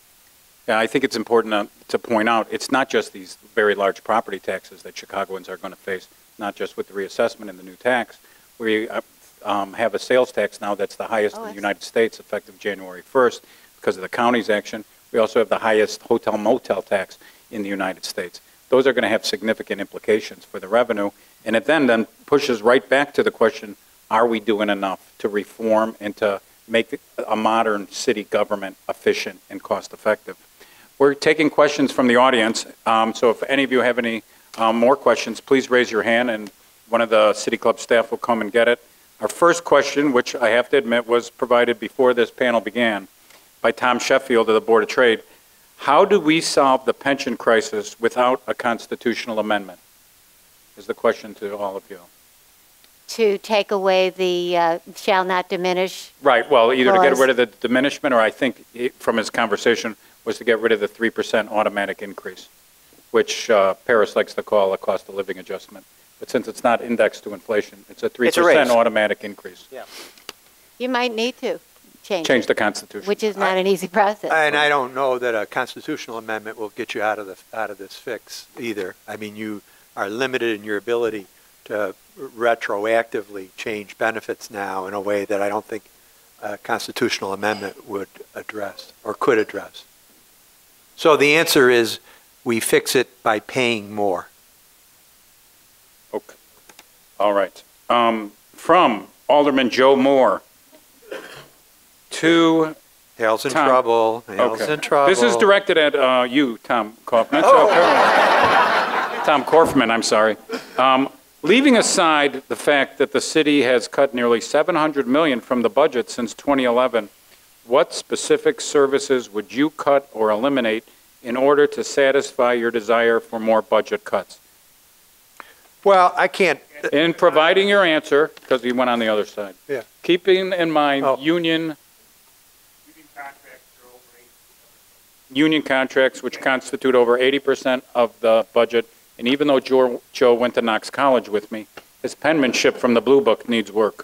Yeah, I think it's important to, to point out it's not just these very large property taxes that Chicagoans are going to face, not just with the reassessment and the new tax. We uh, um, have a sales tax now that's the highest oh, in the United States, effective January first, because of the county's action. We also have the highest hotel motel tax in the United States. Those are going to have significant implications for the revenue, and it then, then pushes right back to the question, are we doing enough to reform and to make a modern city government efficient and cost effective? We're taking questions from the audience, um, so if any of you have any um, more questions, please raise your hand and one of the City Club staff will come and get it. Our first question, which I have to admit was provided before this panel began, by Tom Sheffield of the Board of Trade. How do we solve the pension crisis without a constitutional amendment? Is the question to all of you. To take away the uh, shall not diminish. Right, well, either clause. to get rid of the diminishment, or I think he, from his conversation, was to get rid of the three percent automatic increase, which uh, Paris likes to call a cost of living adjustment. But since it's not indexed to inflation, it's a three percent automatic increase. Yeah. You might need to. Change, Change the Constitution. Which is not I, an easy process. And I don't know that a constitutional amendment will get you out of the out of this fix either. I mean, you are limited in your ability to retroactively change benefits now in a way that I don't think a constitutional amendment would address or could address. So the answer is we fix it by paying more. Okay. All right. Um, from Alderman Joe Moore. To Hal's in Tom. trouble. Hal's okay. in trouble. This is directed at uh, you, Tom Corfman. Oh. Tom Corfman, I'm sorry. Um, leaving aside the fact that the city has cut nearly seven hundred million dollars from the budget since twenty eleven, what specific services would you cut or eliminate in order to satisfy your desire for more budget cuts? Well, I can't. In providing your answer, because you went on the other side, yeah. keeping in mind oh. union union contracts, which constitute over eighty percent of the budget, and even though Joe, Joe went to Knox College with me, his penmanship from the Blue Book needs work.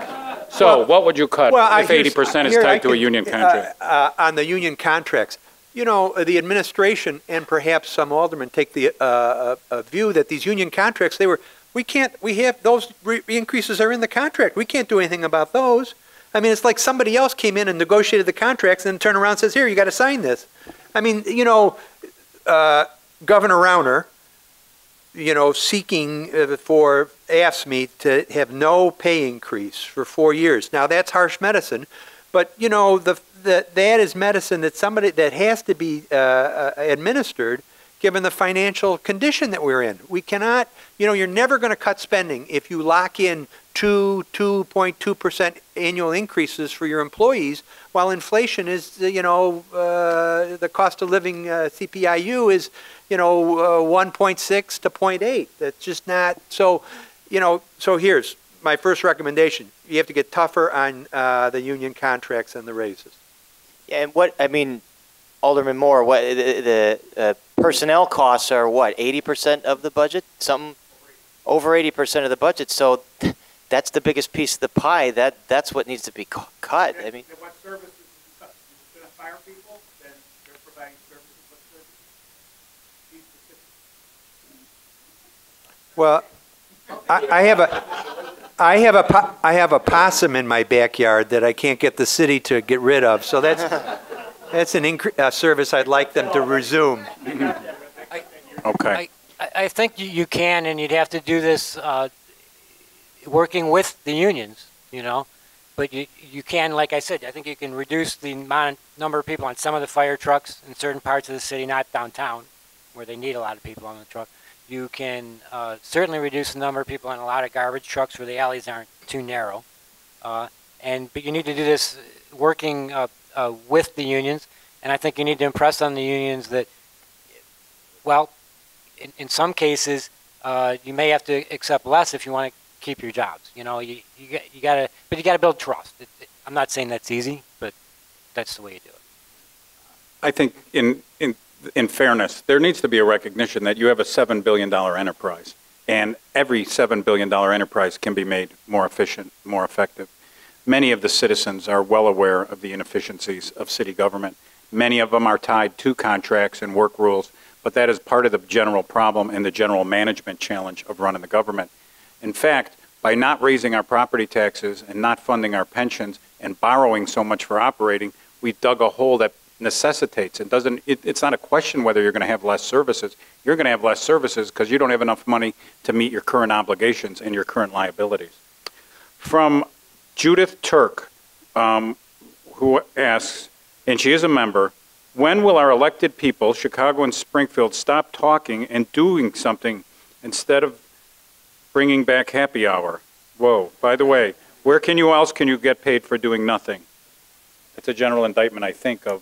So, well, what would you cut well, if eighty percent is tied I to can, a union contract? Uh, uh, on the union contracts, you know, the administration and perhaps some aldermen take the uh, a view that these union contracts, they were, we can't, we have, those re increases are in the contract. We can't do anything about those. I mean, it's like somebody else came in and negotiated the contracts and then turned around and says, here, you got to sign this. I mean, you know, uh, Governor Rauner, you know, seeking uh, for, asked me to have no pay increase for four years. Now, that's harsh medicine, but, you know, the, the, that is medicine that somebody, that has to be uh, uh, administered given the financial condition that we're in. We cannot, you know, you're never going to cut spending if you lock in two, two point two percent annual increases for your employees, while inflation is, you know, uh, the cost of living uh, C P I U is, you know, uh, one point six to zero point eight. That's just not, so, you know, so here's my first recommendation. You have to get tougher on uh, the union contracts and the raises. Yeah, and what, I mean, Alderman Moore, what, the, the uh, personnel costs are what, eighty percent of the budget? Something over eighty percent of the budget. So that's the biggest piece of the pie. That That's what needs to be cut. I mean, and what services is cut? You're going to fire people, then they're providing services. What services? Well, I, I have a, I have a, po I have a possum in my backyard that I can't get the city to get rid of. So that's, that's an incre uh, service I'd like them to resume. I, Okay. I, I think you, you can, and you'd have to do this uh, working with the unions, you know. But you, you can, like I said, I think you can reduce the amount, number of people on some of the fire trucks in certain parts of the city, not downtown, where they need a lot of people on the truck. You can uh, certainly reduce the number of people on a lot of garbage trucks where the alleys aren't too narrow. Uh, and but you need to do this working uh, uh, with the unions, and I think you need to impress on the unions that, well, in, in some cases, uh, you may have to accept less if you want to keep your jobs. You know, you you, you got to, but you got to build trust. It, it, I'm not saying that's easy, but that's the way you do it. I think in in in fairness, there needs to be a recognition that you have a seven billion dollar enterprise, and every seven billion dollar enterprise can be made more efficient, more effective. Many of the citizens are well aware of the inefficiencies of city government. Many of them are tied to contracts and work rules, but that is part of the general problem and the general management challenge of running the government. In fact, by not raising our property taxes and not funding our pensions and borrowing so much for operating, we've dug a hole that necessitates and doesn't, it, it's not a question whether you're going to have less services. You're going to have less services because you don't have enough money to meet your current obligations and your current liabilities. From Judith Turk, um, who asks, and she is a member, when will our elected people, Chicago and Springfield, stop talking and doing something instead of bringing back happy hour? Whoa, by the way, where can you else can you get paid for doing nothing? It's a general indictment, I think, of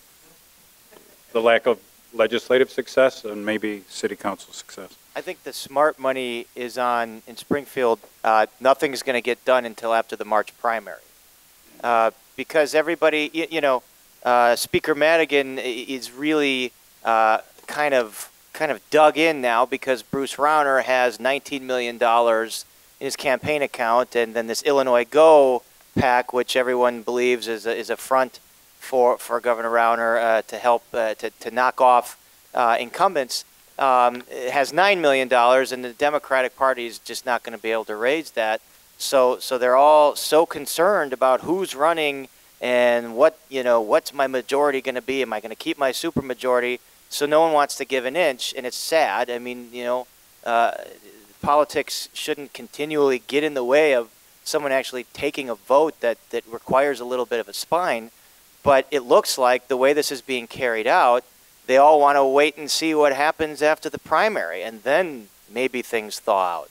the lack of legislative success and maybe city council success. I think the smart money is on, in Springfield, uh, nothing's going to get done until after the March primary. Uh, because everybody, you, you know, uh, Speaker Madigan is really uh, kind of kind of dug in now because Bruce Rauner has nineteen million dollars in his campaign account, and then this Illinois Go PAC, which everyone believes is a, is a front for, for Governor Rauner uh, to help uh, to, to knock off uh, incumbents, um, has nine million dollars, and the Democratic Party is just not going to be able to raise that. So, so they're all so concerned about who's running and what, you know, what's my majority going to be? Am I going to keep my supermajority? So no one wants to give an inch, and it's sad. I mean, you know, uh, politics shouldn't continually get in the way of someone actually taking a vote that, that requires a little bit of a spine. But it looks like the way this is being carried out, they all want to wait and see what happens after the primary, and then maybe things thaw out.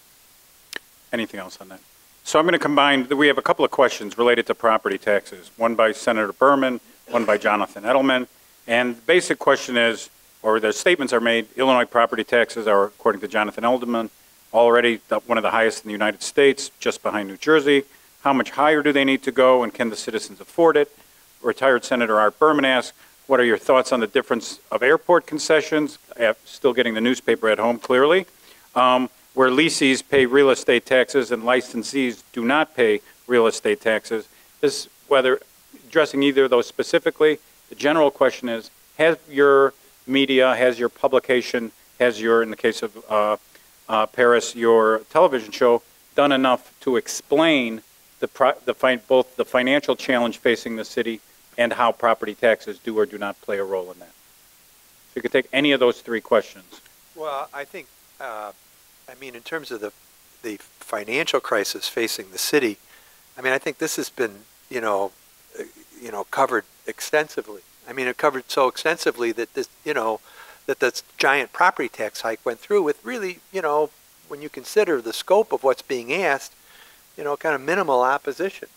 Anything else on that? So I'm going to combine, we have a couple of questions related to property taxes, one by Senator Berman, one by Jonathan Edelman. And the basic question is, or the statements are made, Illinois property taxes are, according to Jonathan Edelman, already one of the highest in the United States, just behind New Jersey. How much higher do they need to go, and can the citizens afford it? Retired Senator Art Berman asks, what are your thoughts on the difference of airport concessions? Still getting the newspaper at home, clearly. Um, where lessees pay real estate taxes and licensees do not pay real estate taxes. This, whether addressing either of those specifically, the general question is, Has your media, has your publication, has your, in the case of uh, uh, Paris, your television show, done enough to explain the, pro the fi both the financial challenge facing the city and how property taxes do or do not play a role in that? So you could take any of those three questions. Well, I think, uh, I mean, in terms of the, the financial crisis facing the city, I mean, I think this has been, you know, uh, you know, covered extensively. I mean, it covered so extensively that this, you know, that this giant property tax hike went through with really, you know, when you consider the scope of what's being asked, you know, kind of minimal opposition.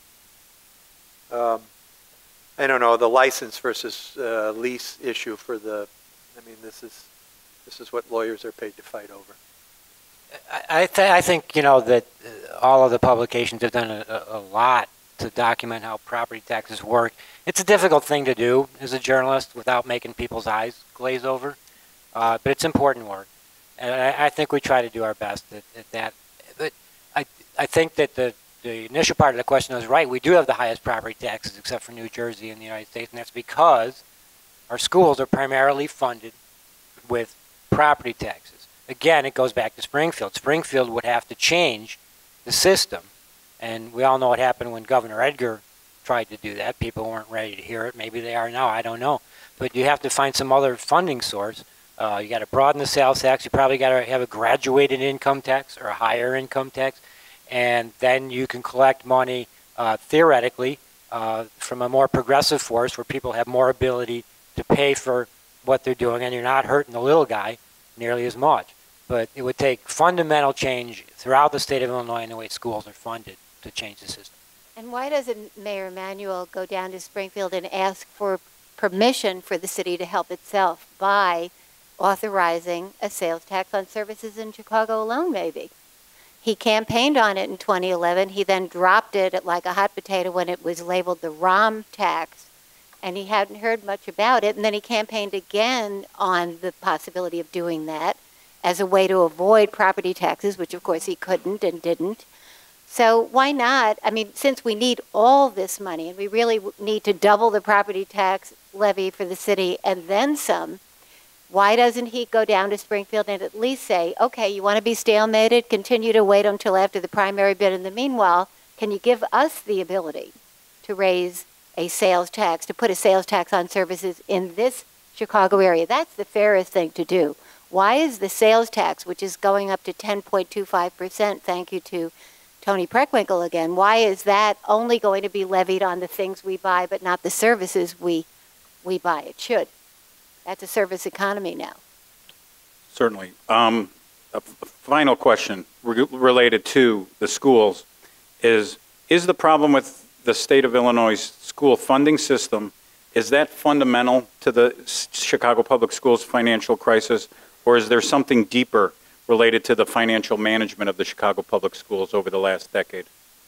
Um, I don't know, the license versus uh, lease issue for the, I mean, this is, this is what lawyers are paid to fight over. I, th I think, you know, that uh, all of the publications have done a, a lot to document how property taxes work. It's a difficult thing to do as a journalist without making people's eyes glaze over, uh, but it's important work. And I, I think we try to do our best at, at that. But I, I think that the, the initial part of the question was right. We do have the highest property taxes except for New Jersey in the United States, and that's because our schools are primarily funded with property taxes. Again, it goes back to Springfield. Springfield would have to change the system. And we all know what happened when Governor Edgar tried to do that. People weren't ready to hear it. Maybe they are now. I don't know. But you have to find some other funding source. Uh, you got to broaden the sales tax. You probably got to have a graduated income tax or a higher income tax. And then you can collect money, uh, theoretically, uh, from a more progressive force where people have more ability to pay for what they're doing. And you're not hurting the little guy nearly as much. But it would take fundamental change throughout the state of Illinois in the way schools are funded to change the system. And why doesn't Mayor Emanuel go down to Springfield and ask for permission for the city to help itself by authorizing a sales tax on services in Chicago alone, maybe? He campaigned on it in twenty eleven. He then dropped it like a hot potato when it was labeled the ROM tax, and he hadn't heard much about it. And then he campaigned again on the possibility of doing that as a way to avoid property taxes, which of course he couldn't and didn't. So why not? I mean, since we need all this money and we really need to double the property tax levy for the city and then some, why doesn't he go down to Springfield and at least say, okay, you want to be stalemated, continue to wait until after the primary bid. In the meanwhile, can you give us the ability to raise a sales tax, to put a sales tax on services in this Chicago area? That's the fairest thing to do. Why is the sales tax, which is going up to ten point two five percent, thank you to Tony Preckwinkle again, why is that only going to be levied on the things we buy but not the services we, we buy? It should. That's a service economy now. Certainly. Um, a, a final question re related to the schools is, is the problem with the state of Illinois' school funding system, is that fundamental to the Chicago Public Schools financial crisis, or is there something deeper related to the financial management of the Chicago Public Schools over the last decade?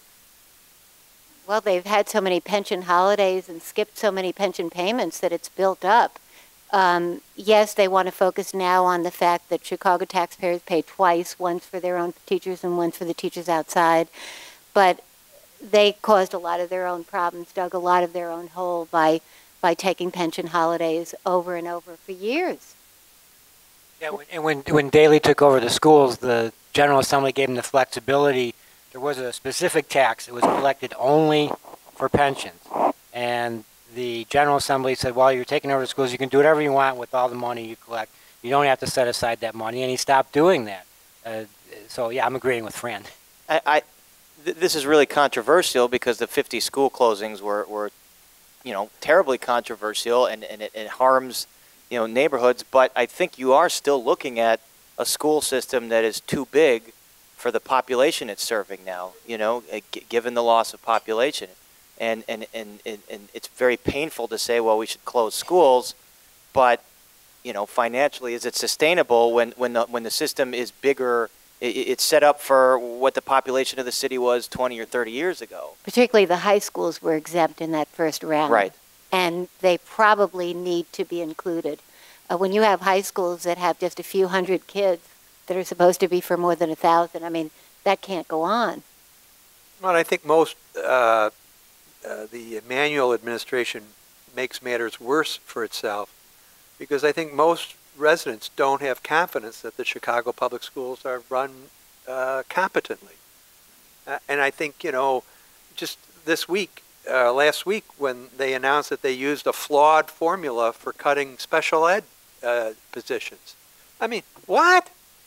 Well, they've had so many pension holidays and skipped so many pension payments that it's built up. Um, yes, they want to focus now on the fact that Chicago taxpayers pay twice, once for their own teachers and once for the teachers outside. But they caused a lot of their own problems, dug a lot of their own hole by, by taking pension holidays over and over for years. Yeah, and when, when Daley took over the schools, the General Assembly gave him the flexibility. There was a specific tax that was collected only for pensions. And the General Assembly said, well, you're taking over the schools, you can do whatever you want with all the money you collect. You don't have to set aside that money, and he stopped doing that. Uh, so, yeah, I'm agreeing with Fran. I, I th this is really controversial because the fifty school closings were, were you know, terribly controversial, and, and it, it harms, you know, neighborhoods. But I think you are still looking at a school system that is too big for the population it's serving now, you know, given the loss of population. And, and, and, and, and it's very painful to say, well, we should close schools, but, you know, financially, is it sustainable when, when, the, when the system is bigger? It, it's set up for what the population of the city was twenty or thirty years ago. Particularly the high schools were exempt in that first round. Right. And they probably need to be included. Uh, when you have high schools that have just a few hundred kids that are supposed to be for more than a thousand, I mean, that can't go on. Well, I think most, uh, uh, the Emanuel administration makes matters worse for itself because I think most residents don't have confidence that the Chicago public schools are run uh, competently. Uh, and I think, you know, just this week, uh, last week, when they announced that they used a flawed formula for cutting special ed uh, positions. I mean, what?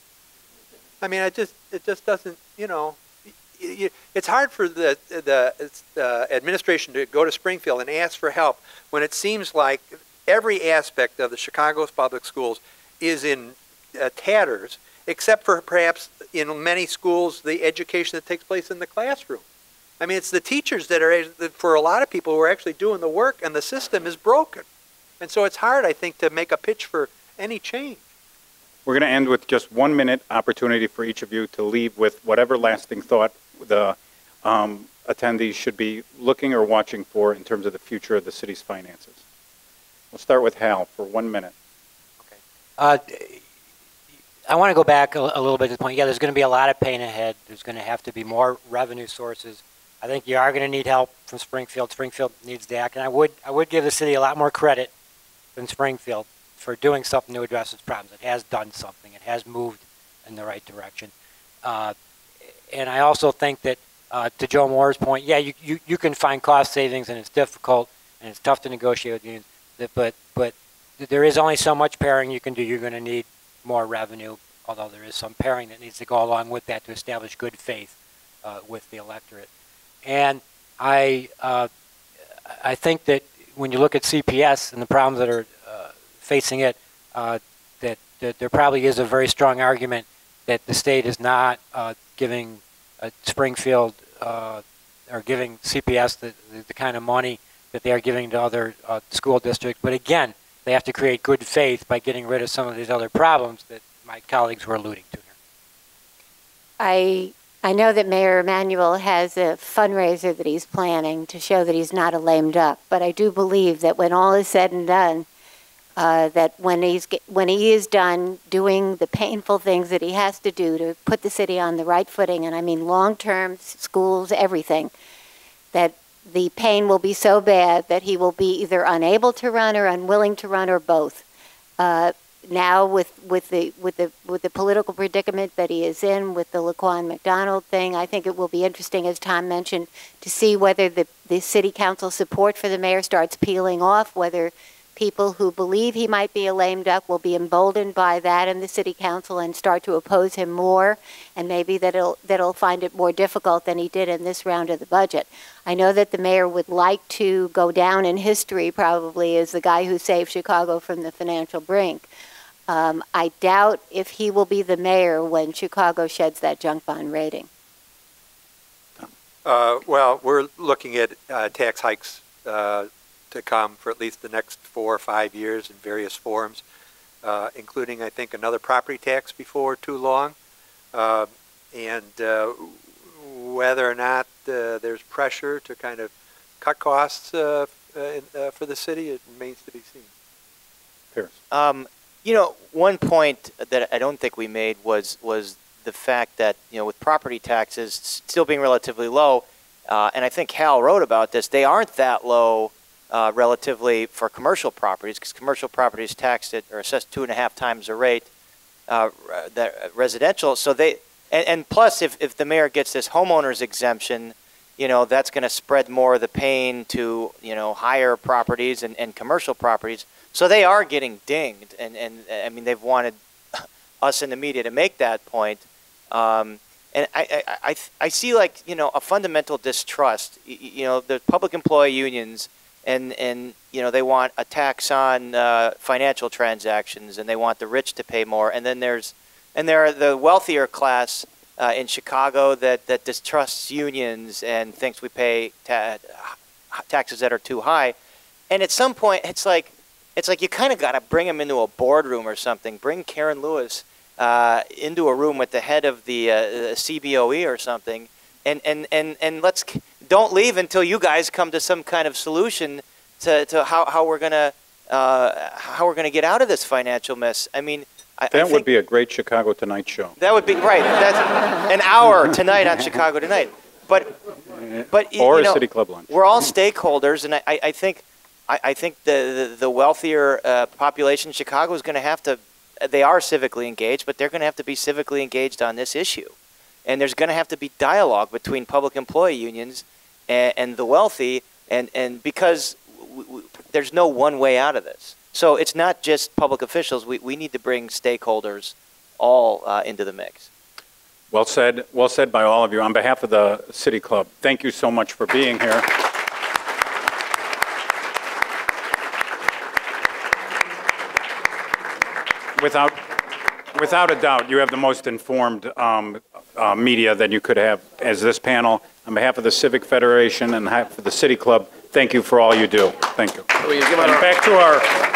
I mean, I just, it just doesn't, you know, it's hard for the, the, the administration to go to Springfield and ask for help when it seems like every aspect of the Chicago's public schools is in uh, tatters, except for perhaps in many schools the education that takes place in the classroom. I mean, it's the teachers that are, for a lot of people, who are actually doing the work, and the system is broken. And so it's hard, I think, to make a pitch for any change. We're going to end with just one minute opportunity for each of you to leave with whatever lasting thought the um, attendees should be looking or watching for in terms of the future of the city's finances. We'll start with Hal for one minute. Okay. Uh, I want to go back a, a little bit to the point. Yeah, there's going to be a lot of pain ahead. There's going to have to be more revenue sources. I think you are going to need help from Springfield. Springfield needs D A C, and I would I would give the city a lot more credit than Springfield for doing something to address its problems. It has done something. It has moved in the right direction. Uh, and I also think that, uh, to Joe Moore's point, yeah, you, you, you can find cost savings, and it's difficult, and it's tough to negotiate with unions, but, but there is only so much pairing you can do. You're going to need more revenue, although there is some pairing that needs to go along with that to establish good faith uh, with the electorate. And I, uh, I think that when you look at C P S and the problems that are uh, facing it, uh, that, that there probably is a very strong argument that the state is not uh, giving uh, Springfield uh, or giving C P S the, the, the kind of money that they are giving to other uh, school districts. But again, they have to create good faith by getting rid of some of these other problems that my colleagues were alluding to here. I I know that Mayor Emanuel has a fundraiser that he's planning to show that he's not a lame duck, but I do believe that when all is said and done, uh, that when he's when he is done doing the painful things that he has to do to put the city on the right footing, and I mean long-term schools, everything, that the pain will be so bad that he will be either unable to run or unwilling to run or both. Uh, now with with the with the with the political predicament that he is in with the Laquan McDonald thing, I think it will be interesting, as Tom mentioned, to see whether the the city council support for the mayor starts peeling off, whether people who believe he might be a lame duck will be emboldened by that in the city council and start to oppose him more, and maybe that it'll that it'll find it more difficult than he did in this round of the budget. I know that the mayor would like to go down in history probably as the guy who saved Chicago from the financial brink. Um, I doubt if he will be the mayor when Chicago sheds that junk bond rating. Uh, well, we're looking at uh, tax hikes uh, to come for at least the next four or five years in various forms, uh, including, I think, another property tax before too long. Uh, and uh, whether or not uh, there's pressure to kind of cut costs uh, uh, for the city, it remains to be seen. Pierce. Um, you know, one point that I don't think we made was was the fact that, you know, with property taxes still being relatively low, uh, and I think Hal wrote about this, they aren't that low uh, relatively for commercial properties, because commercial properties taxed at or assessed two and a half times the rate uh, that residential. So they and, and plus, if if the mayor gets this homeowners exemption, you know, that's going to spread more of the pain to, you know, higher properties and, and commercial properties. So they are getting dinged, and, and I mean, they've wanted us in the media to make that point. Um, and I, I, I, I see, like, you know, a fundamental distrust. You, you know, the public employee unions, and, and, you know, they want a tax on uh, financial transactions, and they want the rich to pay more. And then there's, and there are the wealthier class uh, in Chicago that, that distrusts unions and thinks we pay ta taxes that are too high. And at some point, it's like, It's like you kind of got to bring them into a boardroom or something. Bring Karen Lewis uh, into a room with the head of the uh, C B O E or something, and and and and let's don't leave until you guys come to some kind of solution to to how how we're gonna uh, how we're gonna get out of this financial mess. I mean, I, that I would be a great Chicago Tonight show. That would be right. That's an hour tonight on Chicago Tonight. But but or you know, a city club lunch. We're all stakeholders, and I I think. I, I think the, the, the wealthier uh, population in Chicago is going to have to, they are civically engaged, but they're going to have to be civically engaged on this issue. And there's going to have to be dialogue between public employee unions and, and the wealthy, and, and because w w there's no one way out of this. So it's not just public officials. We, we need to bring stakeholders all uh, into the mix. Well said. Well said by all of you. On behalf of the City Club, thank you so much for being here. Without, without a doubt, you have the most informed um, uh, media that you could have as this panel. On behalf of the Civic Federation and on behalf of the City Club, thank you for all you do. Thank you. And back to our